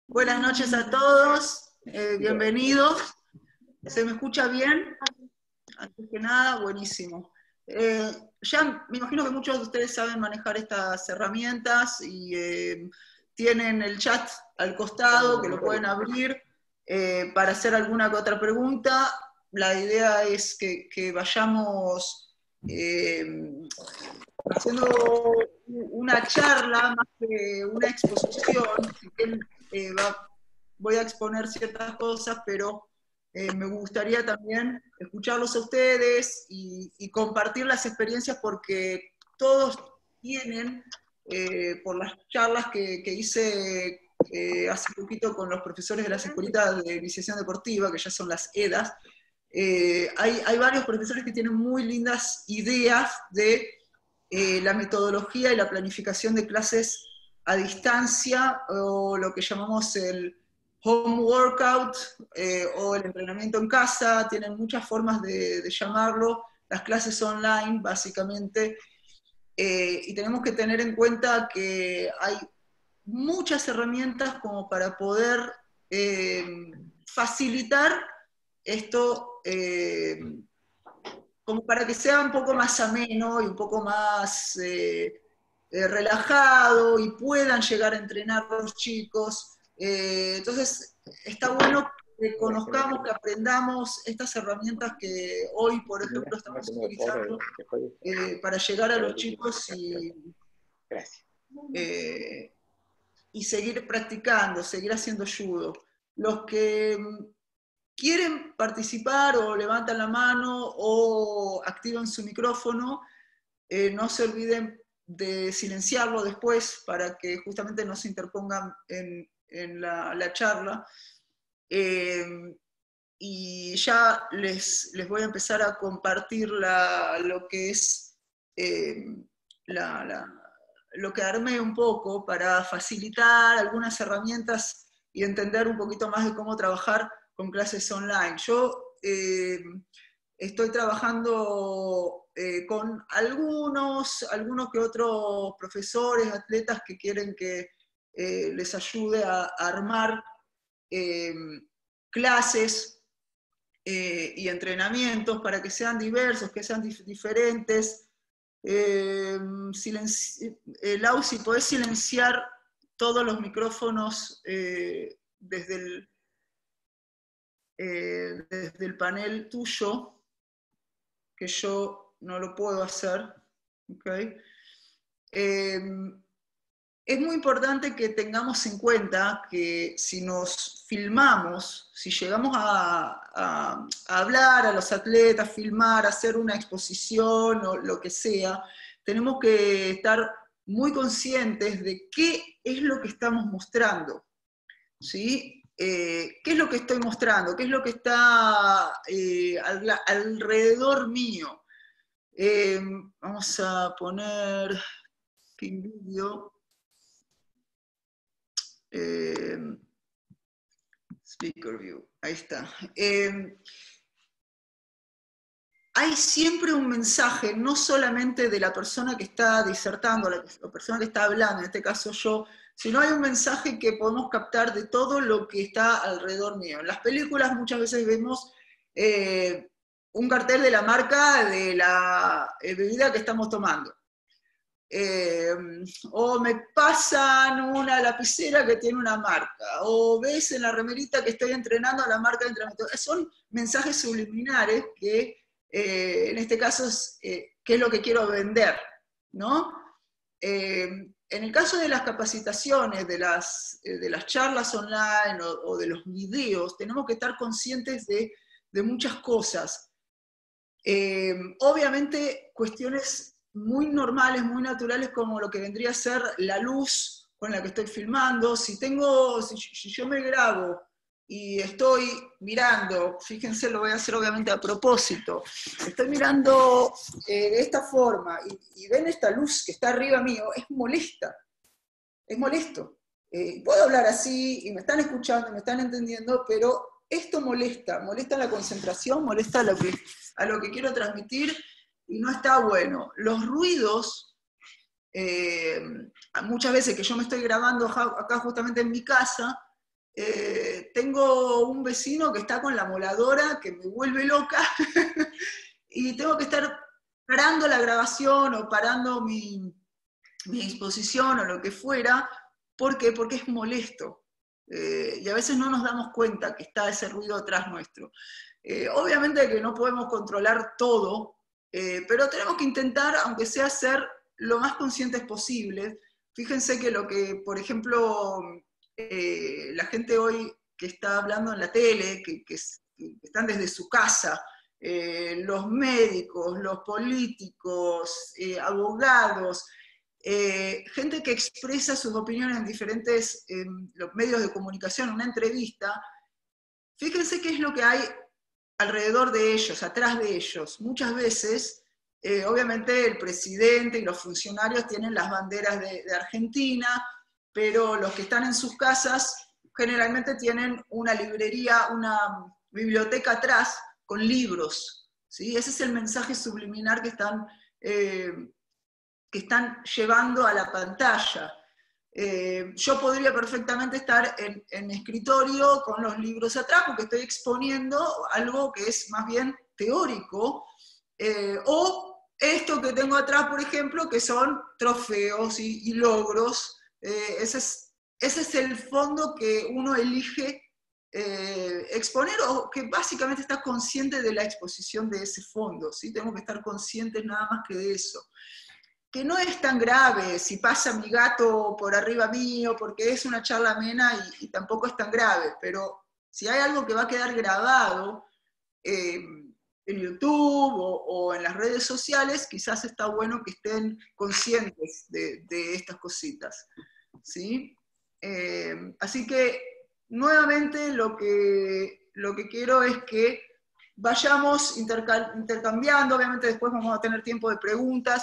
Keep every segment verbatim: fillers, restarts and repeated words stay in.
Buenas noches a todos, eh, bienvenidos. ¿Se me escucha bien? Antes que nada, buenísimo. Eh, ya me imagino que muchos de ustedes saben manejar estas herramientas y eh, tienen el chat al costado, que lo pueden abrir eh, para hacer alguna que otra pregunta. La idea es que, que vayamos eh, haciendo una charla más que una exposición. Si bien, eh, va, voy a exponer ciertas cosas, pero eh, me gustaría también escucharlos a ustedes y, y compartir las experiencias, porque todos tienen, eh, por las charlas que, que hice eh, hace poquito con los profesores de las escuelitas de iniciación deportiva, que ya son las E D A S, eh, hay, hay varios profesores que tienen muy lindas ideas de eh, la metodología y la planificación de clases a distancia, o lo que llamamos el home workout, eh, o el entrenamiento en casa. Tienen muchas formas de, de llamarlo, las clases online básicamente, eh, y tenemos que tener en cuenta que hay muchas herramientas como para poder eh, facilitar esto, eh, como para que sea un poco más ameno y un poco más eh, eh, relajado, y puedan llegar a entrenar los chicos. Eh, entonces, está bueno que conozcamos, que aprendamos estas herramientas que hoy, por ejemplo, estamos utilizando eh, para llegar a los chicos y, eh, y seguir practicando, seguir haciendo judo. Los que quieren participar o levantan la mano o activan su micrófono, eh, no se olviden de silenciarlo después para que justamente no se interpongan en, en la, la charla. Eh, y ya les, les voy a empezar a compartir la, lo que es eh, la, la, lo que armé un poco para facilitar algunas herramientas y entender un poquito más de cómo trabajar con clases online. Yo eh, estoy trabajando eh, con algunos, algunos que otros profesores, atletas que quieren que eh, les ayude a, a armar eh, clases eh, y entrenamientos para que sean diversos, que sean dif diferentes. Eh, eh, Lau, si podés silenciar todos los micrófonos eh, desde el Eh, desde el panel tuyo, que yo no lo puedo hacer. ¿Okay? Eh, es muy importante que tengamos en cuenta que si nos filmamos, si llegamos a, a, a hablar a los atletas, filmar, hacer una exposición o lo que sea, tenemos que estar muy conscientes de qué es lo que estamos mostrando, ¿sí? Eh, ¿Qué es lo que estoy mostrando? ¿Qué es lo que está eh, al, alrededor mío? Eh, vamos a poner Pin Video. Eh, Speaker View, ahí está. Eh, hay siempre un mensaje, no solamente de la persona que está disertando, la, la persona que está hablando, en este caso yo, sino hay un mensaje que podemos captar de todo lo que está alrededor mío. En las películas muchas veces vemos eh, un cartel de la marca de la eh, bebida que estamos tomando. Eh, o me pasan una lapicera que tiene una marca, o ves en la remerita que estoy entrenando a la marca de entrenamiento. Son mensajes subliminares que, eh, en este caso, es eh, qué es lo que quiero vender, ¿no? Eh, en el caso de las capacitaciones, de las, eh, de las charlas online o, o de los videos, tenemos que estar conscientes de, de muchas cosas. Eh, obviamente, cuestiones muy normales, muy naturales, como lo que vendría a ser la luz con la que estoy filmando. Si tengo, si, si yo me grabo y estoy mirando, fíjense, lo voy a hacer obviamente a propósito, estoy mirando eh, de esta forma y, y ven esta luz que está arriba mío, es molesta, es molesto. Eh, puedo hablar así y me están escuchando, me están entendiendo, pero esto molesta, molesta la concentración, molesta a lo que, a lo que quiero transmitir, y no está bueno. Los ruidos, eh, muchas veces que yo me estoy grabando acá justamente en mi casa, Eh, tengo un vecino que está con la moladora que me vuelve loca y tengo que estar parando la grabación o parando mi, mi exposición o lo que fuera. ¿Por qué? Porque es molesto. Eh, y a veces no nos damos cuenta que está ese ruido atrás nuestro. Eh, obviamente que no podemos controlar todo, eh, pero tenemos que intentar, aunque sea, ser lo más conscientes posible. Fíjense que lo que, por ejemplo, eh, la gente hoy que está hablando en la tele, que, que, que están desde su casa, eh, los médicos, los políticos, eh, abogados, eh, gente que expresa sus opiniones en diferentes eh, los medios de comunicación, una entrevista, fíjense qué es lo que hay alrededor de ellos, atrás de ellos. Muchas veces, eh, obviamente, el presidente y los funcionarios tienen las banderas de, de Argentina, pero los que están en sus casas generalmente tienen una librería, una biblioteca atrás con libros, ¿sí? Ese es el mensaje subliminal que están, eh, que están llevando a la pantalla. Eh, yo podría perfectamente estar en, en mi escritorio con los libros atrás, porque estoy exponiendo algo que es más bien teórico, eh, o esto que tengo atrás, por ejemplo, que son trofeos y, y logros. Eh, ese, es, ese es el fondo que uno elige eh, exponer, o que básicamente está consciente de la exposición de ese fondo, ¿sí? Tengo que estar conscientes nada más que de eso. Que no es tan grave si pasa mi gato por arriba mío, porque es una charla amena y, y tampoco es tan grave, pero si hay algo que va a quedar grabado eh, en YouTube o, o en las redes sociales, quizás está bueno que estén conscientes de, de estas cositas, ¿sí? Eh, así que, nuevamente, lo que, lo que quiero es que vayamos interca- intercambiando, obviamente después vamos a tener tiempo de preguntas,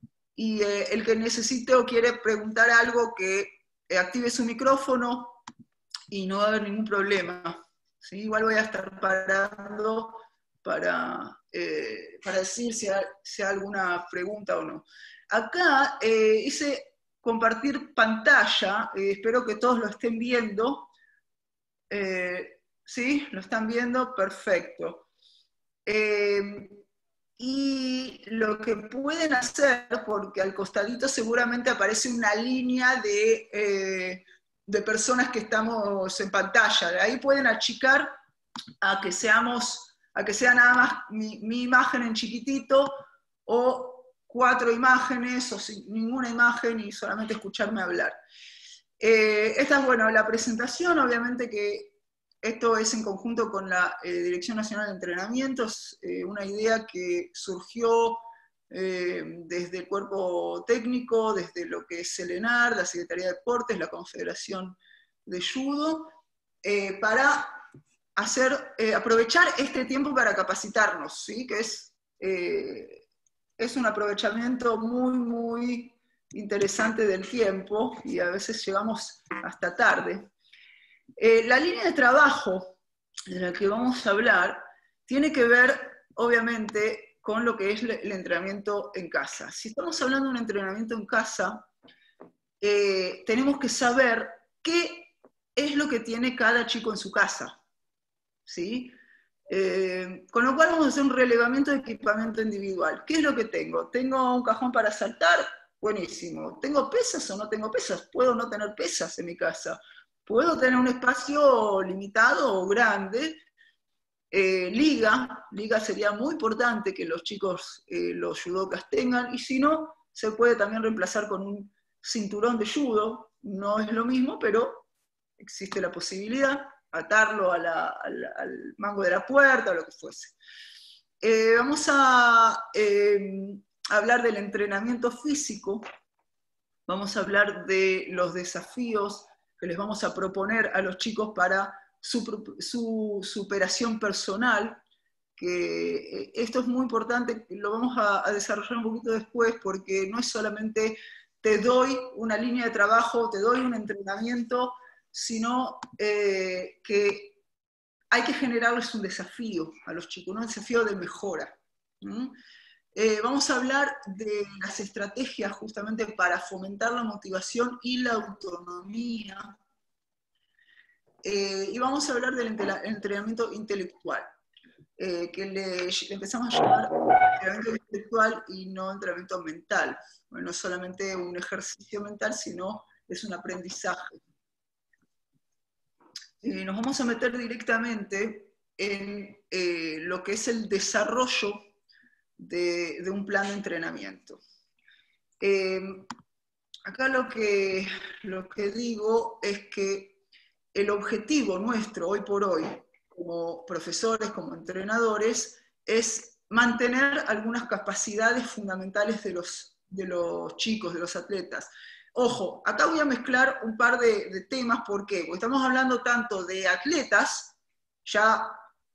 y eh, el que necesite o quiere preguntar algo, que eh, active su micrófono y no va a haber ningún problema. ¿Sí? Igual voy a estar parando para, eh, para decir si hay, si hay alguna pregunta o no. Acá eh, hice compartir pantalla, eh, espero que todos lo estén viendo. Eh, ¿Sí? ¿Lo están viendo? Perfecto. Eh, Y lo que pueden hacer, porque al costadito seguramente aparece una línea de, eh, de personas que estamos en pantalla. Ahí pueden achicar a que seamos, a que sea nada más mi, mi imagen en chiquitito, o cuatro imágenes, o sin ninguna imagen y solamente escucharme hablar. Eh, esta es, bueno, la presentación, obviamente que esto es en conjunto con la eh, Dirección Nacional de Entrenamientos, eh, una idea que surgió eh, desde el cuerpo técnico, desde lo que es el ENAR, la Secretaría de Deportes, la Confederación de Judo, eh, para hacer, eh, aprovechar este tiempo para capacitarnos, ¿sí? Que es, eh, es un aprovechamiento muy, muy interesante del tiempo, y a veces llegamos hasta tarde. Eh, la línea de trabajo de la que vamos a hablar tiene que ver, obviamente, con lo que es el entrenamiento en casa. Si estamos hablando de un entrenamiento en casa, eh, tenemos que saber qué es lo que tiene cada chico en su casa, ¿sí? Eh, con lo cual vamos a hacer un relevamiento de equipamiento individual. ¿Qué es lo que tengo? ¿Tengo un cajón para saltar? Buenísimo. ¿Tengo pesas o no tengo pesas? ¿Puedo no tener pesas en mi casa? ¿Puedo tener un espacio limitado o grande? Eh, liga, liga sería muy importante que los chicos, eh, los judokas tengan, y si no, se puede también reemplazar con un cinturón de judo. No es lo mismo, pero existe la posibilidad, atarlo a la, a la, al mango de la puerta o lo que fuese. Eh, vamos a eh, hablar del entrenamiento físico, vamos a hablar de los desafíos que les vamos a proponer a los chicos para su, su superación personal, que esto es muy importante, lo vamos a, a desarrollar un poquito después, porque no es solamente te doy una línea de trabajo, te doy un entrenamiento, sino eh, que hay que generarles un desafío a los chicos, un desafío de mejora. ¿Mm? Eh, vamos a hablar de las estrategias justamente para fomentar la motivación y la autonomía. eh, y vamos a hablar del entrenamiento intelectual, eh, que le, le empezamos a llamar entrenamiento intelectual y no entrenamiento mental. Bueno, no es solamente un ejercicio mental, sino es un aprendizaje. Eh, nos vamos a meter directamente en eh, lo que es el desarrollo de, de un plan de entrenamiento. Eh, acá lo que, lo que digo es que el objetivo nuestro hoy por hoy, como profesores, como entrenadores, es mantener algunas capacidades fundamentales de los, de los chicos, de los atletas. Ojo, acá voy a mezclar un par de, de temas, ¿por qué? Porque estamos hablando tanto de atletas ya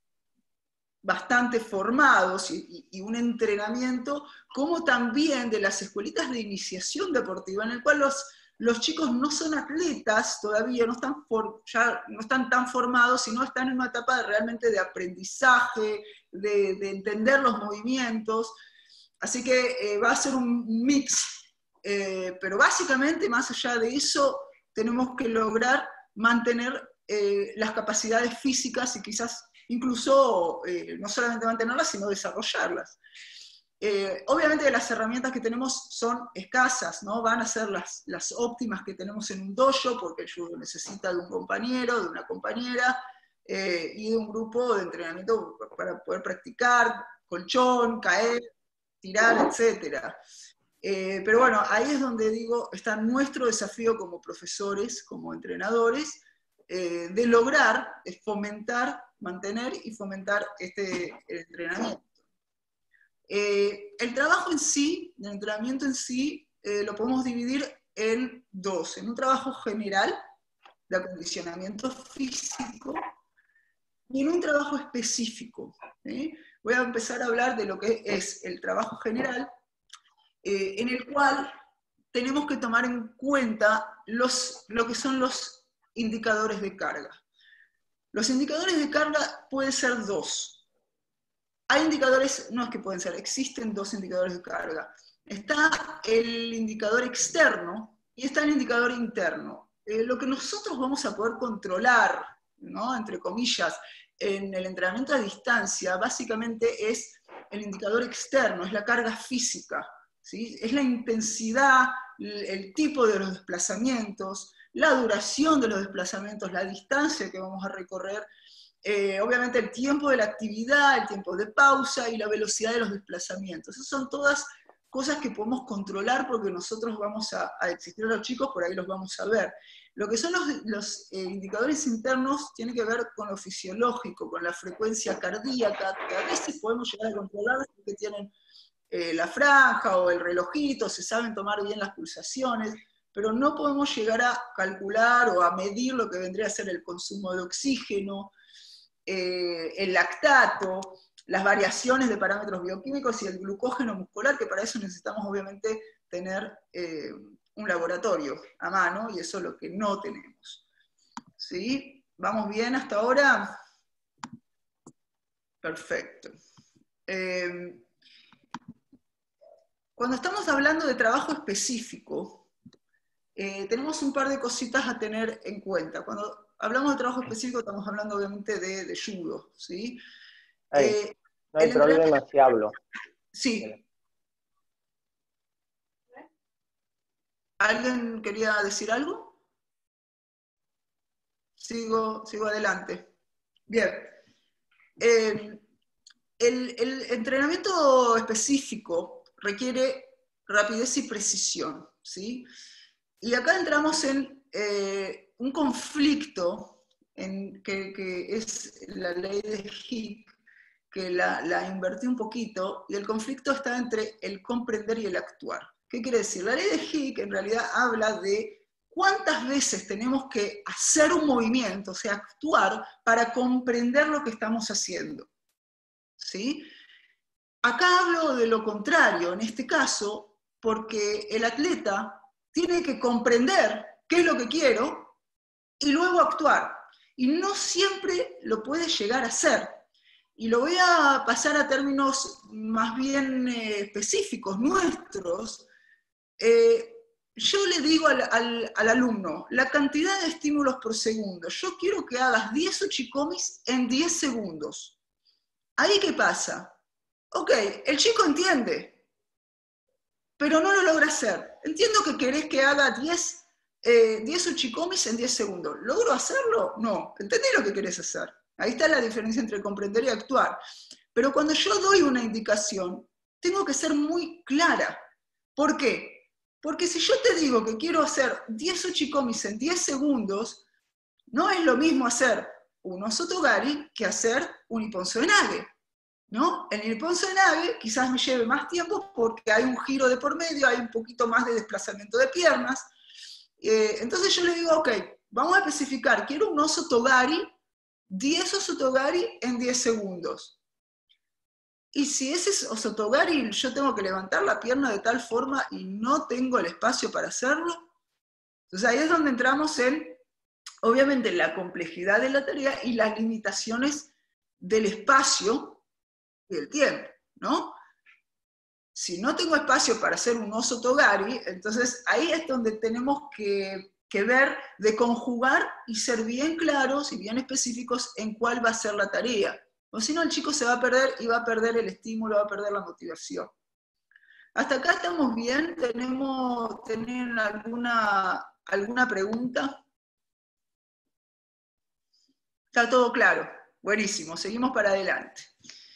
bastante formados y, y, y un entrenamiento, como también de las escuelitas de iniciación deportiva, en el cual los, los chicos no son atletas todavía, no están, for, ya no están tan formados, sino están en una etapa de, realmente de aprendizaje, de, de entender los movimientos. Así que eh, va a ser un mix, eh, pero básicamente, más allá de eso, tenemos que lograr mantener eh, las capacidades físicas y quizás incluso eh, no solamente mantenerlas, sino desarrollarlas. Eh, obviamente las herramientas que tenemos son escasas, ¿no? Van a ser las, las óptimas que tenemos en un dojo, porque el judo necesita de un compañero, de una compañera, eh, y de un grupo de entrenamiento para poder practicar, colchón, caer, tirar, etcétera. Eh, pero bueno, ahí es donde digo, está nuestro desafío como profesores, como entrenadores, eh, de lograr, de fomentar, mantener y fomentar este el entrenamiento. Eh, el trabajo en sí, el entrenamiento en sí, eh, lo podemos dividir en dos, en un trabajo general de acondicionamiento físico y en un trabajo específico. ¿eh? Voy a empezar a hablar de lo que es el trabajo general, eh, en el cual tenemos que tomar en cuenta los, lo que son los indicadores de carga. Los indicadores de carga pueden ser dos. Hay indicadores, no es que pueden ser, existen dos indicadores de carga. Está el indicador externo y está el indicador interno. Eh, lo que nosotros vamos a poder controlar, ¿no? Entre comillas, en el entrenamiento a distancia, básicamente es el indicador externo, es la carga física, ¿sí? Es la intensidad, el tipo de los desplazamientos, la duración de los desplazamientos, la distancia que vamos a recorrer, eh, obviamente el tiempo de la actividad, el tiempo de pausa y la velocidad de los desplazamientos. Esas son todas cosas que podemos controlar porque nosotros vamos a, a exigir a los chicos, por ahí los vamos a ver. Lo que son los, los eh, indicadores internos tiene que ver con lo fisiológico, con la frecuencia cardíaca, que a veces podemos llegar a controlar porque tienen eh, la franja o el relojito, se saben tomar bien las pulsaciones, pero no podemos llegar a calcular o a medir lo que vendría a ser el consumo de oxígeno, eh, el lactato, las variaciones de parámetros bioquímicos y el glucógeno muscular, que para eso necesitamos obviamente tener eh, un laboratorio a mano, y eso es lo que no tenemos. ¿Sí? ¿Vamos bien hasta ahora? Perfecto. Eh, cuando estamos hablando de trabajo específico, eh, tenemos un par de cositas a tener en cuenta. Cuando hablamos de trabajo específico, estamos hablando obviamente de, de judo, ¿sí? Hey, Eh, no hay problema si hablo. Sí. ¿Alguien quería decir algo? Sigo, sigo adelante. Bien. Eh, el, el entrenamiento específico requiere rapidez y precisión, ¿sí? Y acá entramos en eh, un conflicto en, que, que es la ley de Hick, que la, la invertí un poquito, y el conflicto está entre el comprender y el actuar. ¿Qué quiere decir? La ley de Hick en realidad habla de cuántas veces tenemos que hacer un movimiento, o sea, actuar, para comprender lo que estamos haciendo. ¿Sí? Acá hablo de lo contrario, en este caso, porque el atleta tiene que comprender qué es lo que quiero y luego actuar. Y no siempre lo puede llegar a hacer. Y lo voy a pasar a términos más bien eh, específicos, nuestros. Eh, yo le digo al, al, al alumno, la cantidad de estímulos por segundo, yo quiero que hagas diez uchikomis en diez segundos. ¿Ahí qué pasa? Ok, el chico entiende, pero no lo logra hacer. Entiendo que querés que haga diez, eh, diez uchikomis en diez segundos. ¿Logro hacerlo? No. ¿Entendés lo que querés hacer? Ahí está la diferencia entre comprender y actuar. Pero cuando yo doy una indicación, tengo que ser muy clara. ¿Por qué? Porque si yo te digo que quiero hacer diez uchikomis en diez segundos, no es lo mismo hacer un osotogari que hacer un Ippon-Seoinage, ¿no? El Ippon-Seoinage quizás me lleve más tiempo porque hay un giro de por medio, hay un poquito más de desplazamiento de piernas. Eh, entonces yo le digo, ok, vamos a especificar, quiero un osotogari, diez osotogari en diez segundos. Y si ese osotogari yo tengo que levantar la pierna de tal forma y no tengo el espacio para hacerlo, entonces ahí es donde entramos en, obviamente, la complejidad de la tarea y las limitaciones del espacio y el tiempo, ¿no? Si no tengo espacio para hacer un osotogari, entonces ahí es donde tenemos que, que ver de conjugar y ser bien claros y bien específicos en cuál va a ser la tarea. O si no, el chico se va a perder y va a perder el estímulo, va a perder la motivación. ¿Hasta acá estamos bien? ¿Tenemos, ¿tienen alguna, alguna pregunta? Está todo claro. Buenísimo, seguimos para adelante.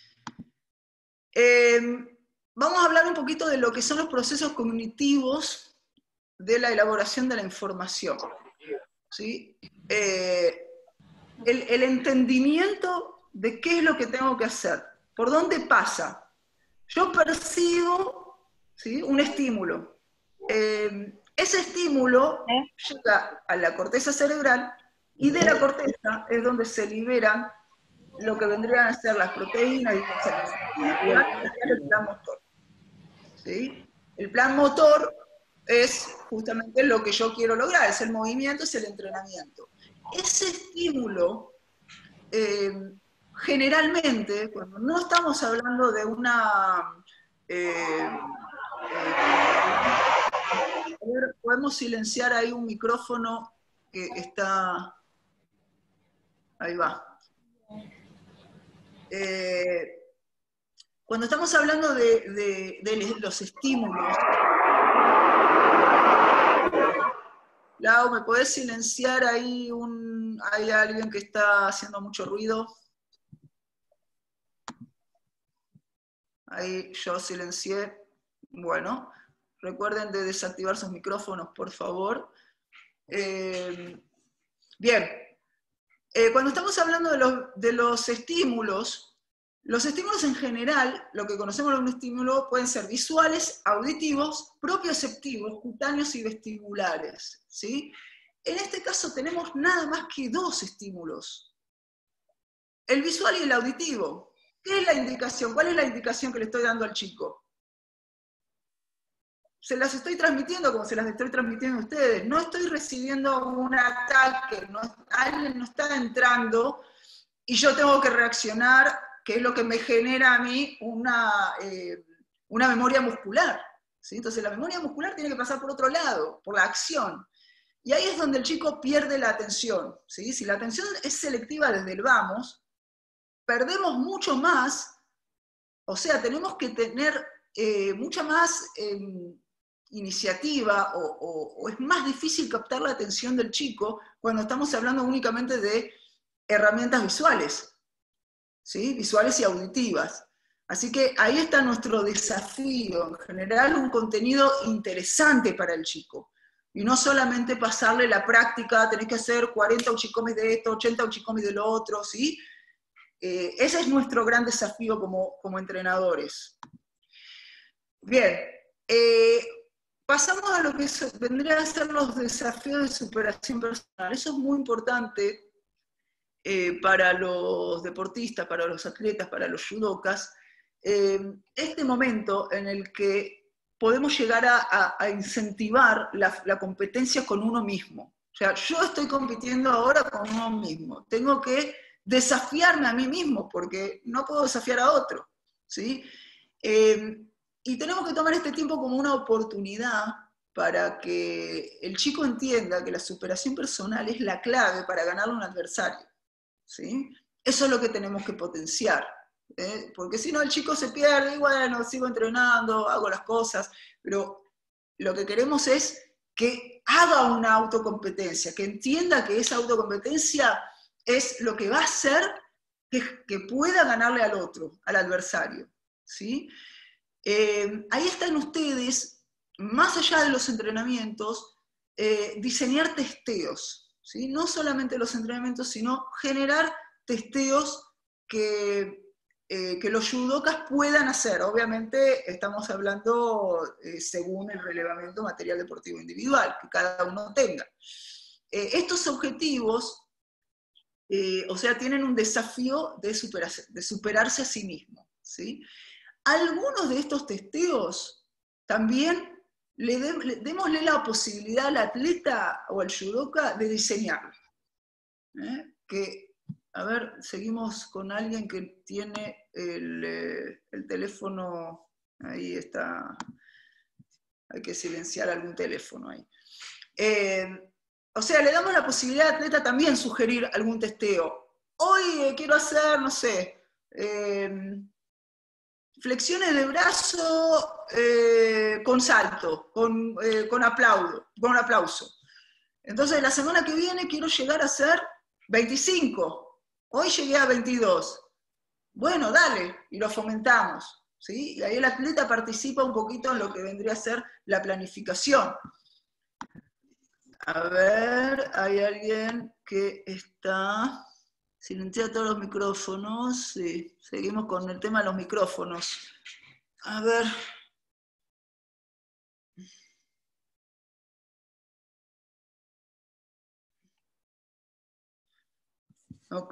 Eh, vamos a hablar un poquito de lo que son los procesos cognitivos de la elaboración de la información. ¿Sí? Eh, el, el entendimiento de qué es lo que tengo que hacer, por dónde pasa. Yo percibo, ¿sí?, un estímulo. Eh, ese estímulo llega a la corteza cerebral y de la corteza es donde se liberan lo que vendrían a ser las proteínas y el plan motor. ¿Sí? El plan motor es justamente lo que yo quiero lograr, es el movimiento, es el entrenamiento. Ese estímulo, eh, generalmente, cuando no estamos hablando de una... Eh, eh, podemos silenciar ahí un micrófono que está... Ahí va. Eh, cuando estamos hablando de, de, de los estímulos, Lau, ¿me podés silenciar ahí? Un, hay alguien que está haciendo mucho ruido. Ahí yo silencié. Bueno, recuerden de desactivar sus micrófonos, por favor. Eh, bien. Eh, cuando estamos hablando de los, de los estímulos, los estímulos en general, lo que conocemos como un estímulo, pueden ser visuales, auditivos, propioceptivos, cutáneos y vestibulares, ¿sí? En este caso tenemos nada más que dos estímulos. El visual y el auditivo. ¿Qué es la indicación? ¿Cuál es la indicación que le estoy dando al chico? Se las estoy transmitiendo como se las estoy transmitiendo a ustedes. No estoy recibiendo un ataque, no, alguien no está entrando y yo tengo que reaccionar, que es lo que me genera a mí una, eh, una memoria muscular. ¿Sí? Entonces la memoria muscular tiene que pasar por otro lado, por la acción. Y ahí es donde el chico pierde la atención. ¿Sí? Si la atención es selectiva desde el vamos, perdemos mucho más, o sea, tenemos que tener eh, mucha más... Eh, iniciativa o, o, o es más difícil captar la atención del chico cuando estamos hablando únicamente de herramientas visuales, ¿sí? Visuales y auditivas. Así que ahí está nuestro desafío, en generar un contenido interesante para el chico. Y no solamente pasarle la práctica, tenés que hacer cuarenta uchikomis de esto, ochenta uchikomis de lo otro, ¿sí? Eh, ese es nuestro gran desafío como, como entrenadores. Bien. Eh, Pasamos a lo que vendría a ser los desafíos de superación personal. Eso es muy importante eh, para los deportistas, para los atletas, para los judokas. Eh, este momento en el que podemos llegar a, a, a incentivar la, la competencia con uno mismo. O sea, yo estoy compitiendo ahora con uno mismo. Tengo que desafiarme a mí mismo porque no puedo desafiar a otro, ¿sí? Eh, Y tenemos que tomar este tiempo como una oportunidad para que el chico entienda que la superación personal es la clave para ganarle a un adversario, ¿sí? Eso es lo que tenemos que potenciar, ¿eh? Porque si no el chico se pierde, y bueno, sigo entrenando, hago las cosas, pero lo que queremos es que haga una autocompetencia, que entienda que esa autocompetencia es lo que va a hacer que, que pueda ganarle al otro, al adversario, ¿sí? Eh, ahí están ustedes, más allá de los entrenamientos, eh, diseñar testeos, ¿sí? No solamente los entrenamientos, sino generar testeos que, eh, que los judokas puedan hacer. Obviamente estamos hablando eh, según el relevamiento material deportivo individual, que cada uno tenga. Eh, estos objetivos, eh, o sea, tienen un desafío de superarse, de superarse a sí mismo, ¿sí? Algunos de estos testeos también le, de, le démosle la posibilidad al atleta o al judoka de diseñarlo. ¿Eh? Que, a ver, seguimos con alguien que tiene el, eh, el teléfono, ahí está, hay que silenciar algún teléfono ahí. Eh, o sea, le damos la posibilidad al atleta también sugerir algún testeo. Hoy eh, quiero hacer, no sé, eh, flexiones de brazo eh, con salto, con, eh, con, aplaudo, con aplauso. Entonces, la semana que viene quiero llegar a hacer veinticinco. Hoy llegué a veintidós. Bueno, dale, y lo fomentamos, ¿sí? Y ahí el atleta participa un poquito en lo que vendría a ser la planificación. A ver, hay alguien que está... Silencia todos los micrófonos. Sí, seguimos con el tema de los micrófonos. A ver. Ok.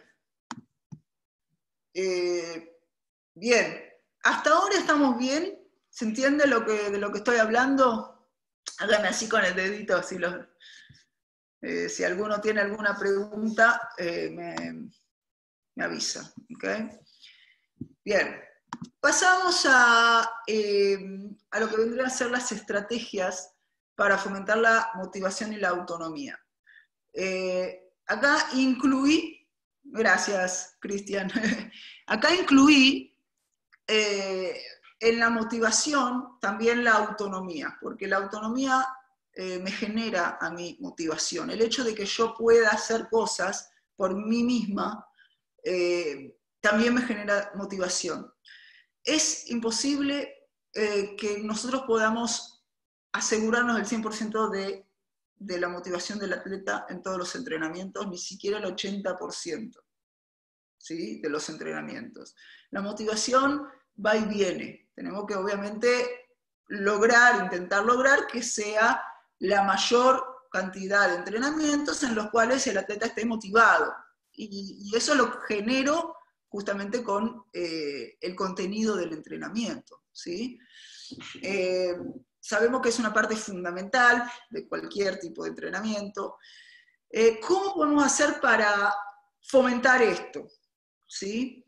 Eh, bien. Hasta ahora estamos bien. ¿Se entiende lo que, de lo que estoy hablando? Háganme así con el dedito, si, los, eh, si alguno tiene alguna pregunta, eh, me, me avisa. ¿Okay? Bien. Pasamos a, eh, a lo que vendrían a ser las estrategias para fomentar la motivación y la autonomía. Eh, acá incluí, gracias Cristian, acá incluí eh, en la motivación también la autonomía, porque la autonomía eh, me genera a mí motivación. El hecho de que yo pueda hacer cosas por mí misma eh, también me genera motivación. Es imposible eh, que nosotros podamos asegurarnos el cien por ciento de, de la motivación del atleta en todos los entrenamientos, ni siquiera el ochenta por ciento, ¿sí? De los entrenamientos. La motivación va y viene. Tenemos que obviamente lograr, intentar lograr que sea la mayor cantidad de entrenamientos en los cuales el atleta esté motivado. Y, y eso lo genero justamente con eh, el contenido del entrenamiento, ¿sí? Eh, sabemos que es una parte fundamental de cualquier tipo de entrenamiento. Eh, ¿Cómo podemos hacer para fomentar esto? ¿Sí?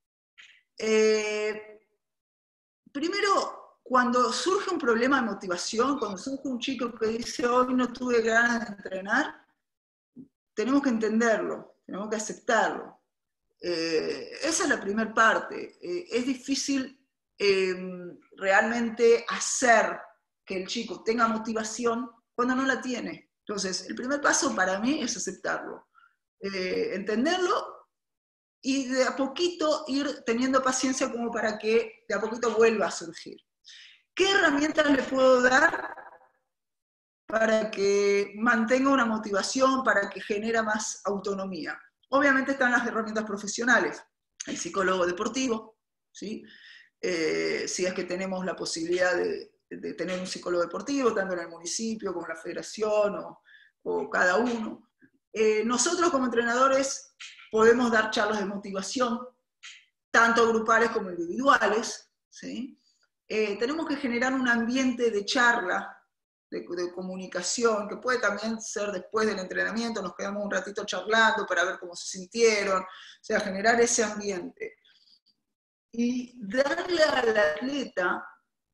Eh, primero, cuando surge un problema de motivación, cuando surge un chico que dice hoy no tuve ganas de entrenar, tenemos que entenderlo, tenemos que aceptarlo. Eh, esa es la primera parte. Eh, es difícil eh, realmente hacer que el chico tenga motivación cuando no la tiene. Entonces, el primer paso para mí es aceptarlo, eh, entenderlo y de a poquito ir teniendo paciencia como para que de a poquito vuelva a surgir. ¿Qué herramientas le puedo dar para que mantenga una motivación, para que genere más autonomía? Obviamente están las herramientas profesionales, el psicólogo deportivo, ¿sí? Eh, si es que tenemos la posibilidad de, de tener un psicólogo deportivo, tanto en el municipio como en la federación o, o cada uno. Eh, nosotros como entrenadores podemos dar charlas de motivación, tanto grupales como individuales, ¿sí? Eh, tenemos que generar un ambiente de charla, De, de comunicación, que puede también ser después del entrenamiento, nos quedamos un ratito charlando para ver cómo se sintieron, o sea, generar ese ambiente. Y darle al atleta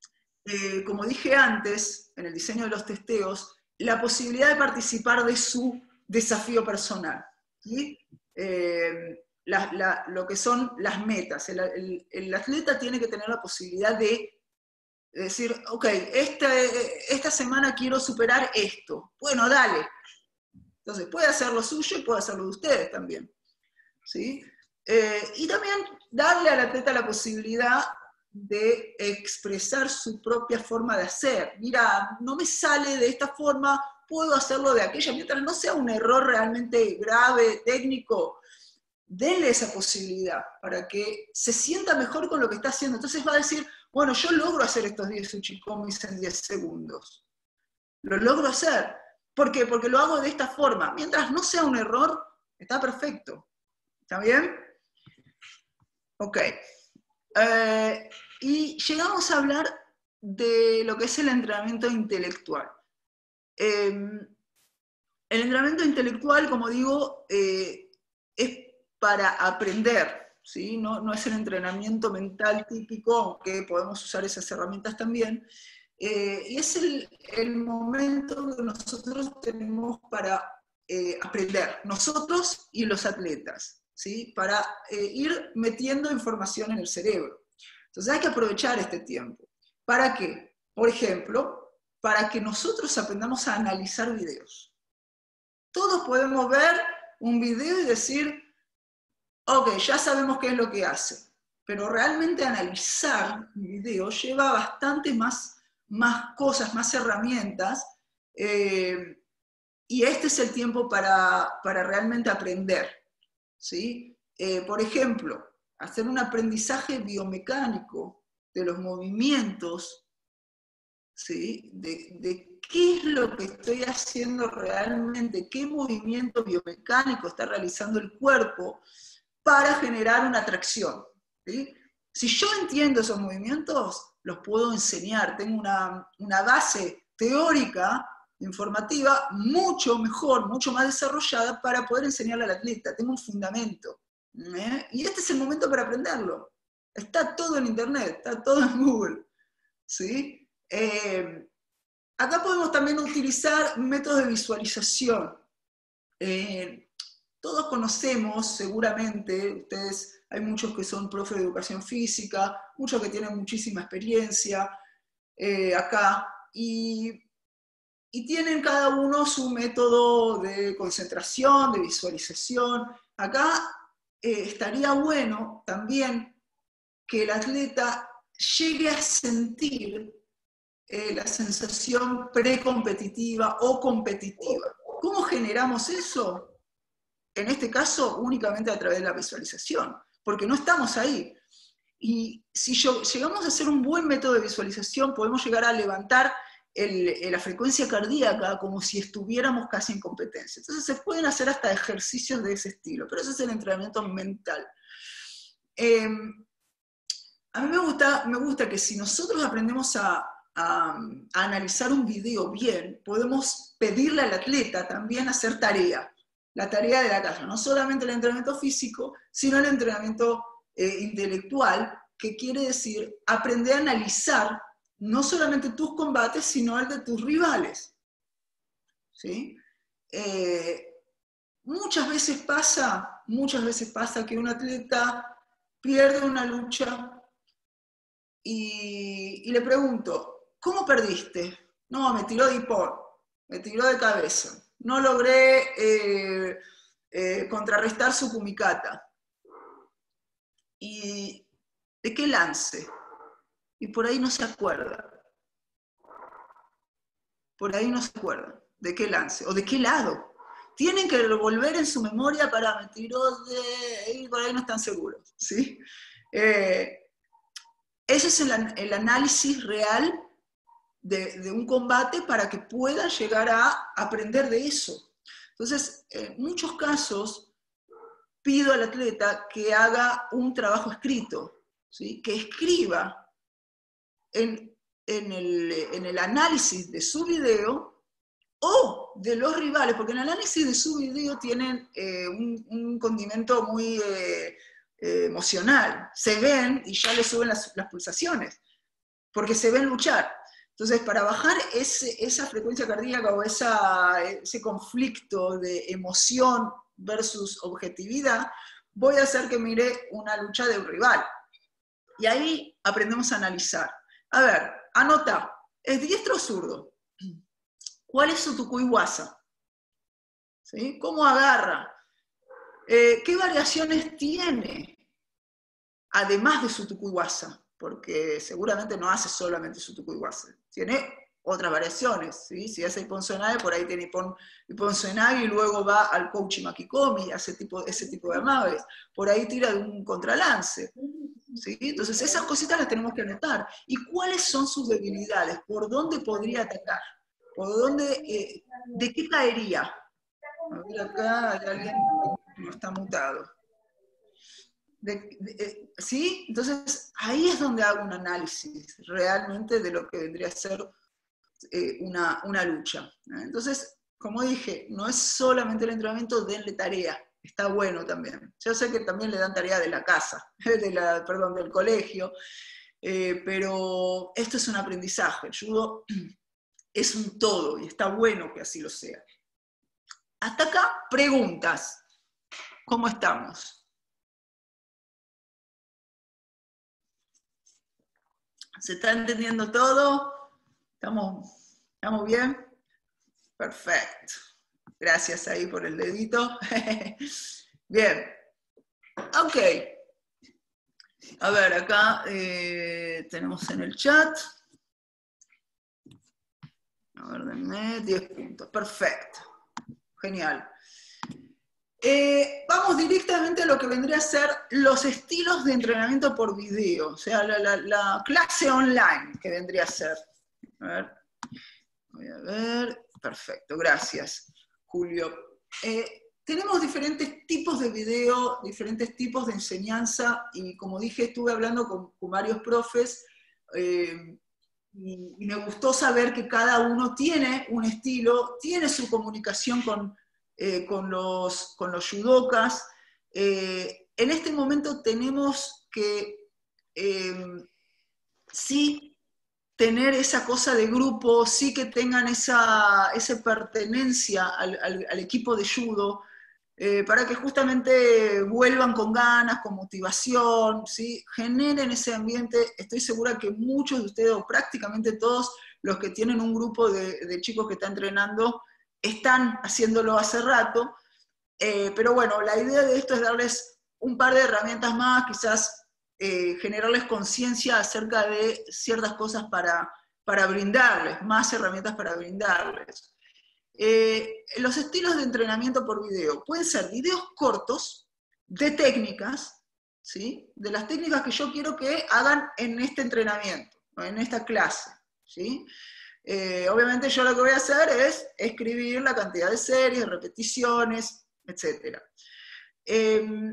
eh, como dije antes, en el diseño de los testeos, la posibilidad de participar de su desafío personal, ¿sí? Eh, la, la, lo que son las metas. El, el, el atleta tiene que tener la posibilidad de decir, ok, esta, esta semana quiero superar esto. Bueno, dale. Entonces, puede hacer lo suyo y puede hacer lo de ustedes también, ¿sí? Eh, y también darle al atleta la posibilidad de expresar su propia forma de hacer. Mira, no me sale de esta forma, puedo hacerlo de aquella, mientras no sea un error realmente grave, técnico, denle esa posibilidad para que se sienta mejor con lo que está haciendo. Entonces va a decir, bueno, yo logro hacer estos diez uchikomis en diez segundos. Lo logro hacer. ¿Por qué? Porque lo hago de esta forma. Mientras no sea un error, está perfecto. ¿Está bien? Ok. Eh, y llegamos a hablar de lo que es el entrenamiento intelectual. Eh, el entrenamiento intelectual, como digo, eh, es para aprender, ¿sí? No, no es el entrenamiento mental típico, aunque podemos usar esas herramientas también. Eh, y es el, el momento que nosotros tenemos para eh, aprender, nosotros y los atletas, ¿sí? Para eh, ir metiendo información en el cerebro. Entonces hay que aprovechar este tiempo. ¿Para qué? Por ejemplo, para que nosotros aprendamos a analizar videos. Todos podemos ver un video y decir, ok, ya sabemos qué es lo que hace, pero realmente analizar un video lleva bastante más, más cosas, más herramientas, eh, y este es el tiempo para, para realmente aprender, ¿sí? Eh, por ejemplo, hacer un aprendizaje biomecánico de los movimientos, ¿sí? De, de qué es lo que estoy haciendo realmente, qué movimiento biomecánico está realizando el cuerpo para generar una tracción, ¿sí? Si yo entiendo esos movimientos, los puedo enseñar, tengo una, una base teórica, informativa, mucho mejor, mucho más desarrollada para poder enseñarle al atleta, tengo un fundamento, ¿eh? Y este es el momento para aprenderlo. Está todo en internet, está todo en Google, ¿sí? Eh, acá podemos también utilizar métodos de visualización. Eh, todos conocemos, seguramente, ustedes, hay muchos que son profes de educación física, muchos que tienen muchísima experiencia eh, acá, y, y tienen cada uno su método de concentración, de visualización. Acá eh, estaría bueno también que el atleta llegue a sentir eh, la sensación precompetitiva o competitiva. ¿Cómo generamos eso? En este caso, únicamente a través de la visualización, porque no estamos ahí. Y si yo, llegamos a hacer un buen método de visualización, podemos llegar a levantar el, el, la frecuencia cardíaca como si estuviéramos casi en competencia. Entonces se pueden hacer hasta ejercicios de ese estilo, pero ese es el entrenamiento mental. Eh, a mí me gusta, me gusta que si nosotros aprendemos a, a, a analizar un video bien, podemos pedirle al atleta también hacer tarea. La tarea de la casa, no solamente el entrenamiento físico, sino el entrenamiento eh, intelectual, que quiere decir aprender a analizar no solamente tus combates, sino el de tus rivales. ¿Sí? Eh, muchas veces pasa, muchas veces pasa que un atleta pierde una lucha y, y le pregunto, ¿cómo perdiste? No, me tiró de hipón, me tiró de cabeza. No logré eh, eh, contrarrestar su kumikata. ¿Y de qué lance? Y por ahí no se acuerda. Por ahí no se acuerda. ¿De qué lance? ¿O de qué lado? Tienen que revolver en su memoria para me tiró de... y por ahí no están seguros, ¿sí? Eh, ese es el, el análisis real de, de un combate para que puedan llegar a aprender de eso. Entonces, en muchos casos, pido al atleta que haga un trabajo escrito, ¿sí? Que escriba en, en, el, en el análisis de su video o de los rivales, porque en el análisis de su video tienen eh, un, un condimento muy eh, eh, emocional. Se ven y ya le suben las, las pulsaciones. porque se ven luchar. Entonces, para bajar ese, esa frecuencia cardíaca o esa, ese conflicto de emoción versus objetividad, voy a hacer que mire una lucha de un rival. Y ahí aprendemos a analizar. A ver, anota, ¿es diestro o zurdo? ¿Cuál es su tucuy-guasa? ¿Sí? ¿Cómo agarra? Eh, ¿Qué variaciones tiene? Además de su tucuy-guasa, porque seguramente no hace solamente su tucuy-guasa. Tiene otras variaciones, ¿sí? Si hace Ippon-Seonae, por ahí tiene Ippon, Ippon-Seonae y luego va al Kouchi Makikomi, hace tipo, ese tipo de amaves. Por ahí tira de un contralance. ¿Sí? Entonces esas cositas las tenemos que anotar. ¿Y cuáles son sus debilidades? ¿Por dónde podría atacar? ¿Por dónde, eh, de qué caería? A ver, acá hay alguien que no está mutado. De, de, eh, ¿Sí? Entonces ahí es donde hago un análisis realmente de lo que vendría a ser eh, una, una lucha. ¿eh? Entonces, como dije, no es solamente el entrenamiento, denle tarea. Está bueno también. Yo sé que también le dan tarea de la casa, de la, perdón, del colegio, eh, pero esto es un aprendizaje. El judo es un todo y está bueno que así lo sea. Hasta acá, preguntas. ¿Cómo estamos? ¿Se está entendiendo todo? ¿Estamos, ¿estamos bien? Perfecto. Gracias ahí por el dedito. Bien. Ok. A ver, acá eh, tenemos en el chat. A ver, denme diez puntos. Perfecto. Genial. Eh, vamos directamente a lo que vendría a ser los estilos de entrenamiento por video. O sea, la, la, la clase online que vendría a ser. A ver. Voy a ver. Perfecto. Gracias, Julio. Eh, Tenemos diferentes tipos de video, diferentes tipos de enseñanza, y como dije, estuve hablando con, con varios profes, eh, y, y me gustó saber que cada uno tiene un estilo, tiene su comunicación con, eh, con, los, con los judokas. Eh, en este momento tenemos que eh, sí tener esa cosa de grupo, sí que tengan esa, esa pertenencia al, al, al equipo de judo, eh, para que justamente vuelvan con ganas, con motivación, ¿sí? Generen ese ambiente. Estoy segura que muchos de ustedes, o prácticamente todos los que tienen un grupo de, de chicos que están entrenando, están haciéndolo hace rato, eh, pero bueno, la idea de esto es darles un par de herramientas más, quizás eh, generarles conciencia acerca de ciertas cosas para, para brindarles, más herramientas para brindarles. Eh, los estilos de entrenamiento por video pueden ser videos cortos de técnicas, ¿sí? De las técnicas que yo quiero que hagan en este entrenamiento, en esta clase, ¿sí? Eh, obviamente yo lo que voy a hacer es escribir la cantidad de series, repeticiones, etcétera. Eh,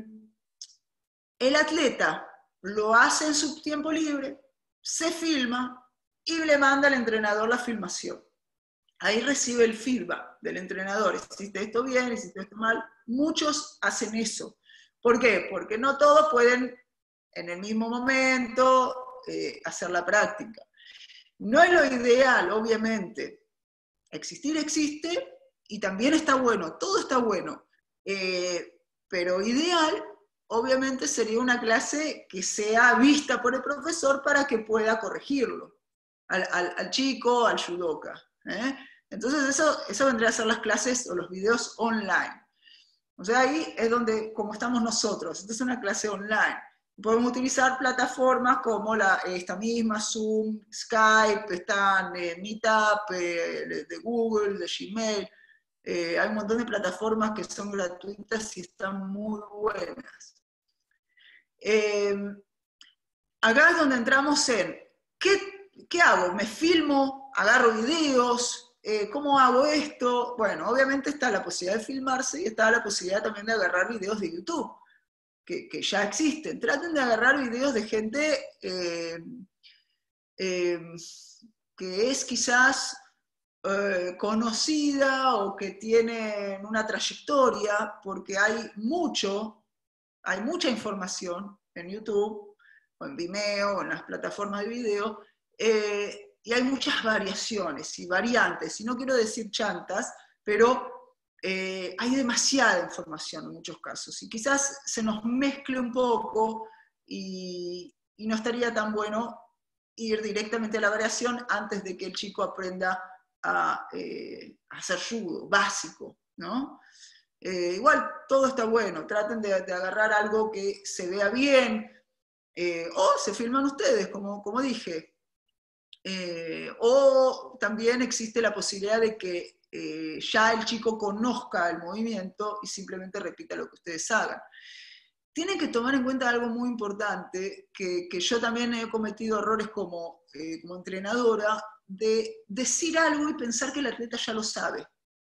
el atleta lo hace en su tiempo libre, se filma y le manda al entrenador la filmación. Ahí recibe el feedback del entrenador. Hiciste esto bien, hiciste esto mal. Muchos hacen eso. ¿Por qué? Porque no todos pueden en el mismo momento eh, hacer la práctica. No es lo ideal, obviamente. Existir existe y también está bueno, todo está bueno. Eh, pero ideal, obviamente, sería una clase que sea vista por el profesor para que pueda corregirlo al, al, al chico, al judoka. ¿eh? Entonces eso, eso vendría a ser las clases o los videos online. O sea, ahí es donde, como estamos nosotros, esta es una clase online. Podemos utilizar plataformas como la, esta misma, Zoom, Skype, están eh, Meetup, eh, de Google, de Gmail. Eh, hay un montón de plataformas que son gratuitas y están muy buenas. Eh, acá es donde entramos en, ¿qué, qué hago? ¿Me filmo? ¿Agarro videos? Eh, ¿Cómo hago esto? Bueno, obviamente está la posibilidad de filmarse y está la posibilidad también de agarrar videos de YouTube. Que, que ya existen. Traten de agarrar videos de gente eh, eh, que es quizás eh, conocida o que tiene una trayectoria, porque hay mucho, hay mucha información en YouTube, o en Vimeo, o en las plataformas de video, Eh, y hay muchas variaciones y variantes, y no quiero decir chantas, pero eh, hay demasiada información en muchos casos, y quizás se nos mezcle un poco y, y no estaría tan bueno ir directamente a la variación antes de que el chico aprenda a, eh, a hacer judo, básico, ¿no? Eh, igual todo está bueno, traten de, de agarrar algo que se vea bien, eh, o se filman ustedes, como, como dije. Eh, o también existe la posibilidad de que eh, ya el chico conozca el movimiento y simplemente repita lo que ustedes hagan. Tienen que tomar en cuenta algo muy importante, que, que yo también he cometido errores como, eh, como entrenadora, de decir algo y pensar que el atleta ya lo sabe.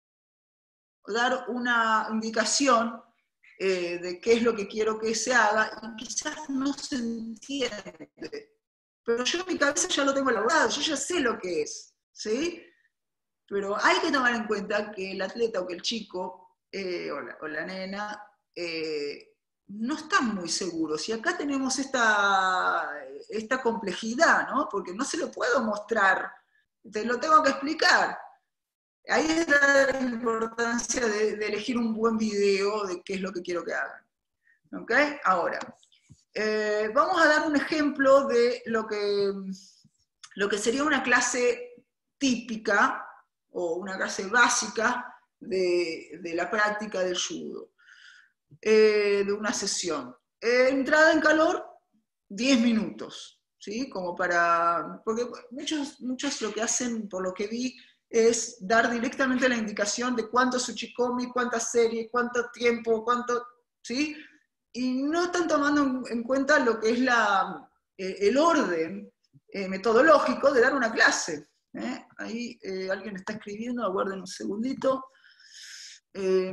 O dar una indicación eh, de qué es lo que quiero que se haga y quizás no se entiende. Pero yo en mi cabeza ya lo tengo elaborado, yo ya sé lo que es, ¿sí? Pero hay que tomar en cuenta que el atleta o que el chico eh, o, la, o la nena eh, no están muy seguros. Y acá tenemos esta, esta complejidad, ¿no? Porque no se lo puedo mostrar, te lo tengo que explicar. Ahí está la importancia de, de elegir un buen video de qué es lo que quiero que hagan. ¿Ok? Ahora, eh, vamos a dar un ejemplo de lo que, lo que sería una clase típica o una clase básica de, de la práctica del judo, eh, de una sesión. Eh, entrada en calor, diez minutos, ¿sí? Como para, porque muchos, muchos lo que hacen, por lo que vi, es dar directamente la indicación de cuánto Tsuchikomi, cuántas series, cuánto tiempo, cuánto, ¿sí? Y no están tomando en cuenta lo que es la, eh, el orden eh, metodológico de dar una clase. ¿eh? Ahí eh, alguien está escribiendo, aguarden un segundito. Eh,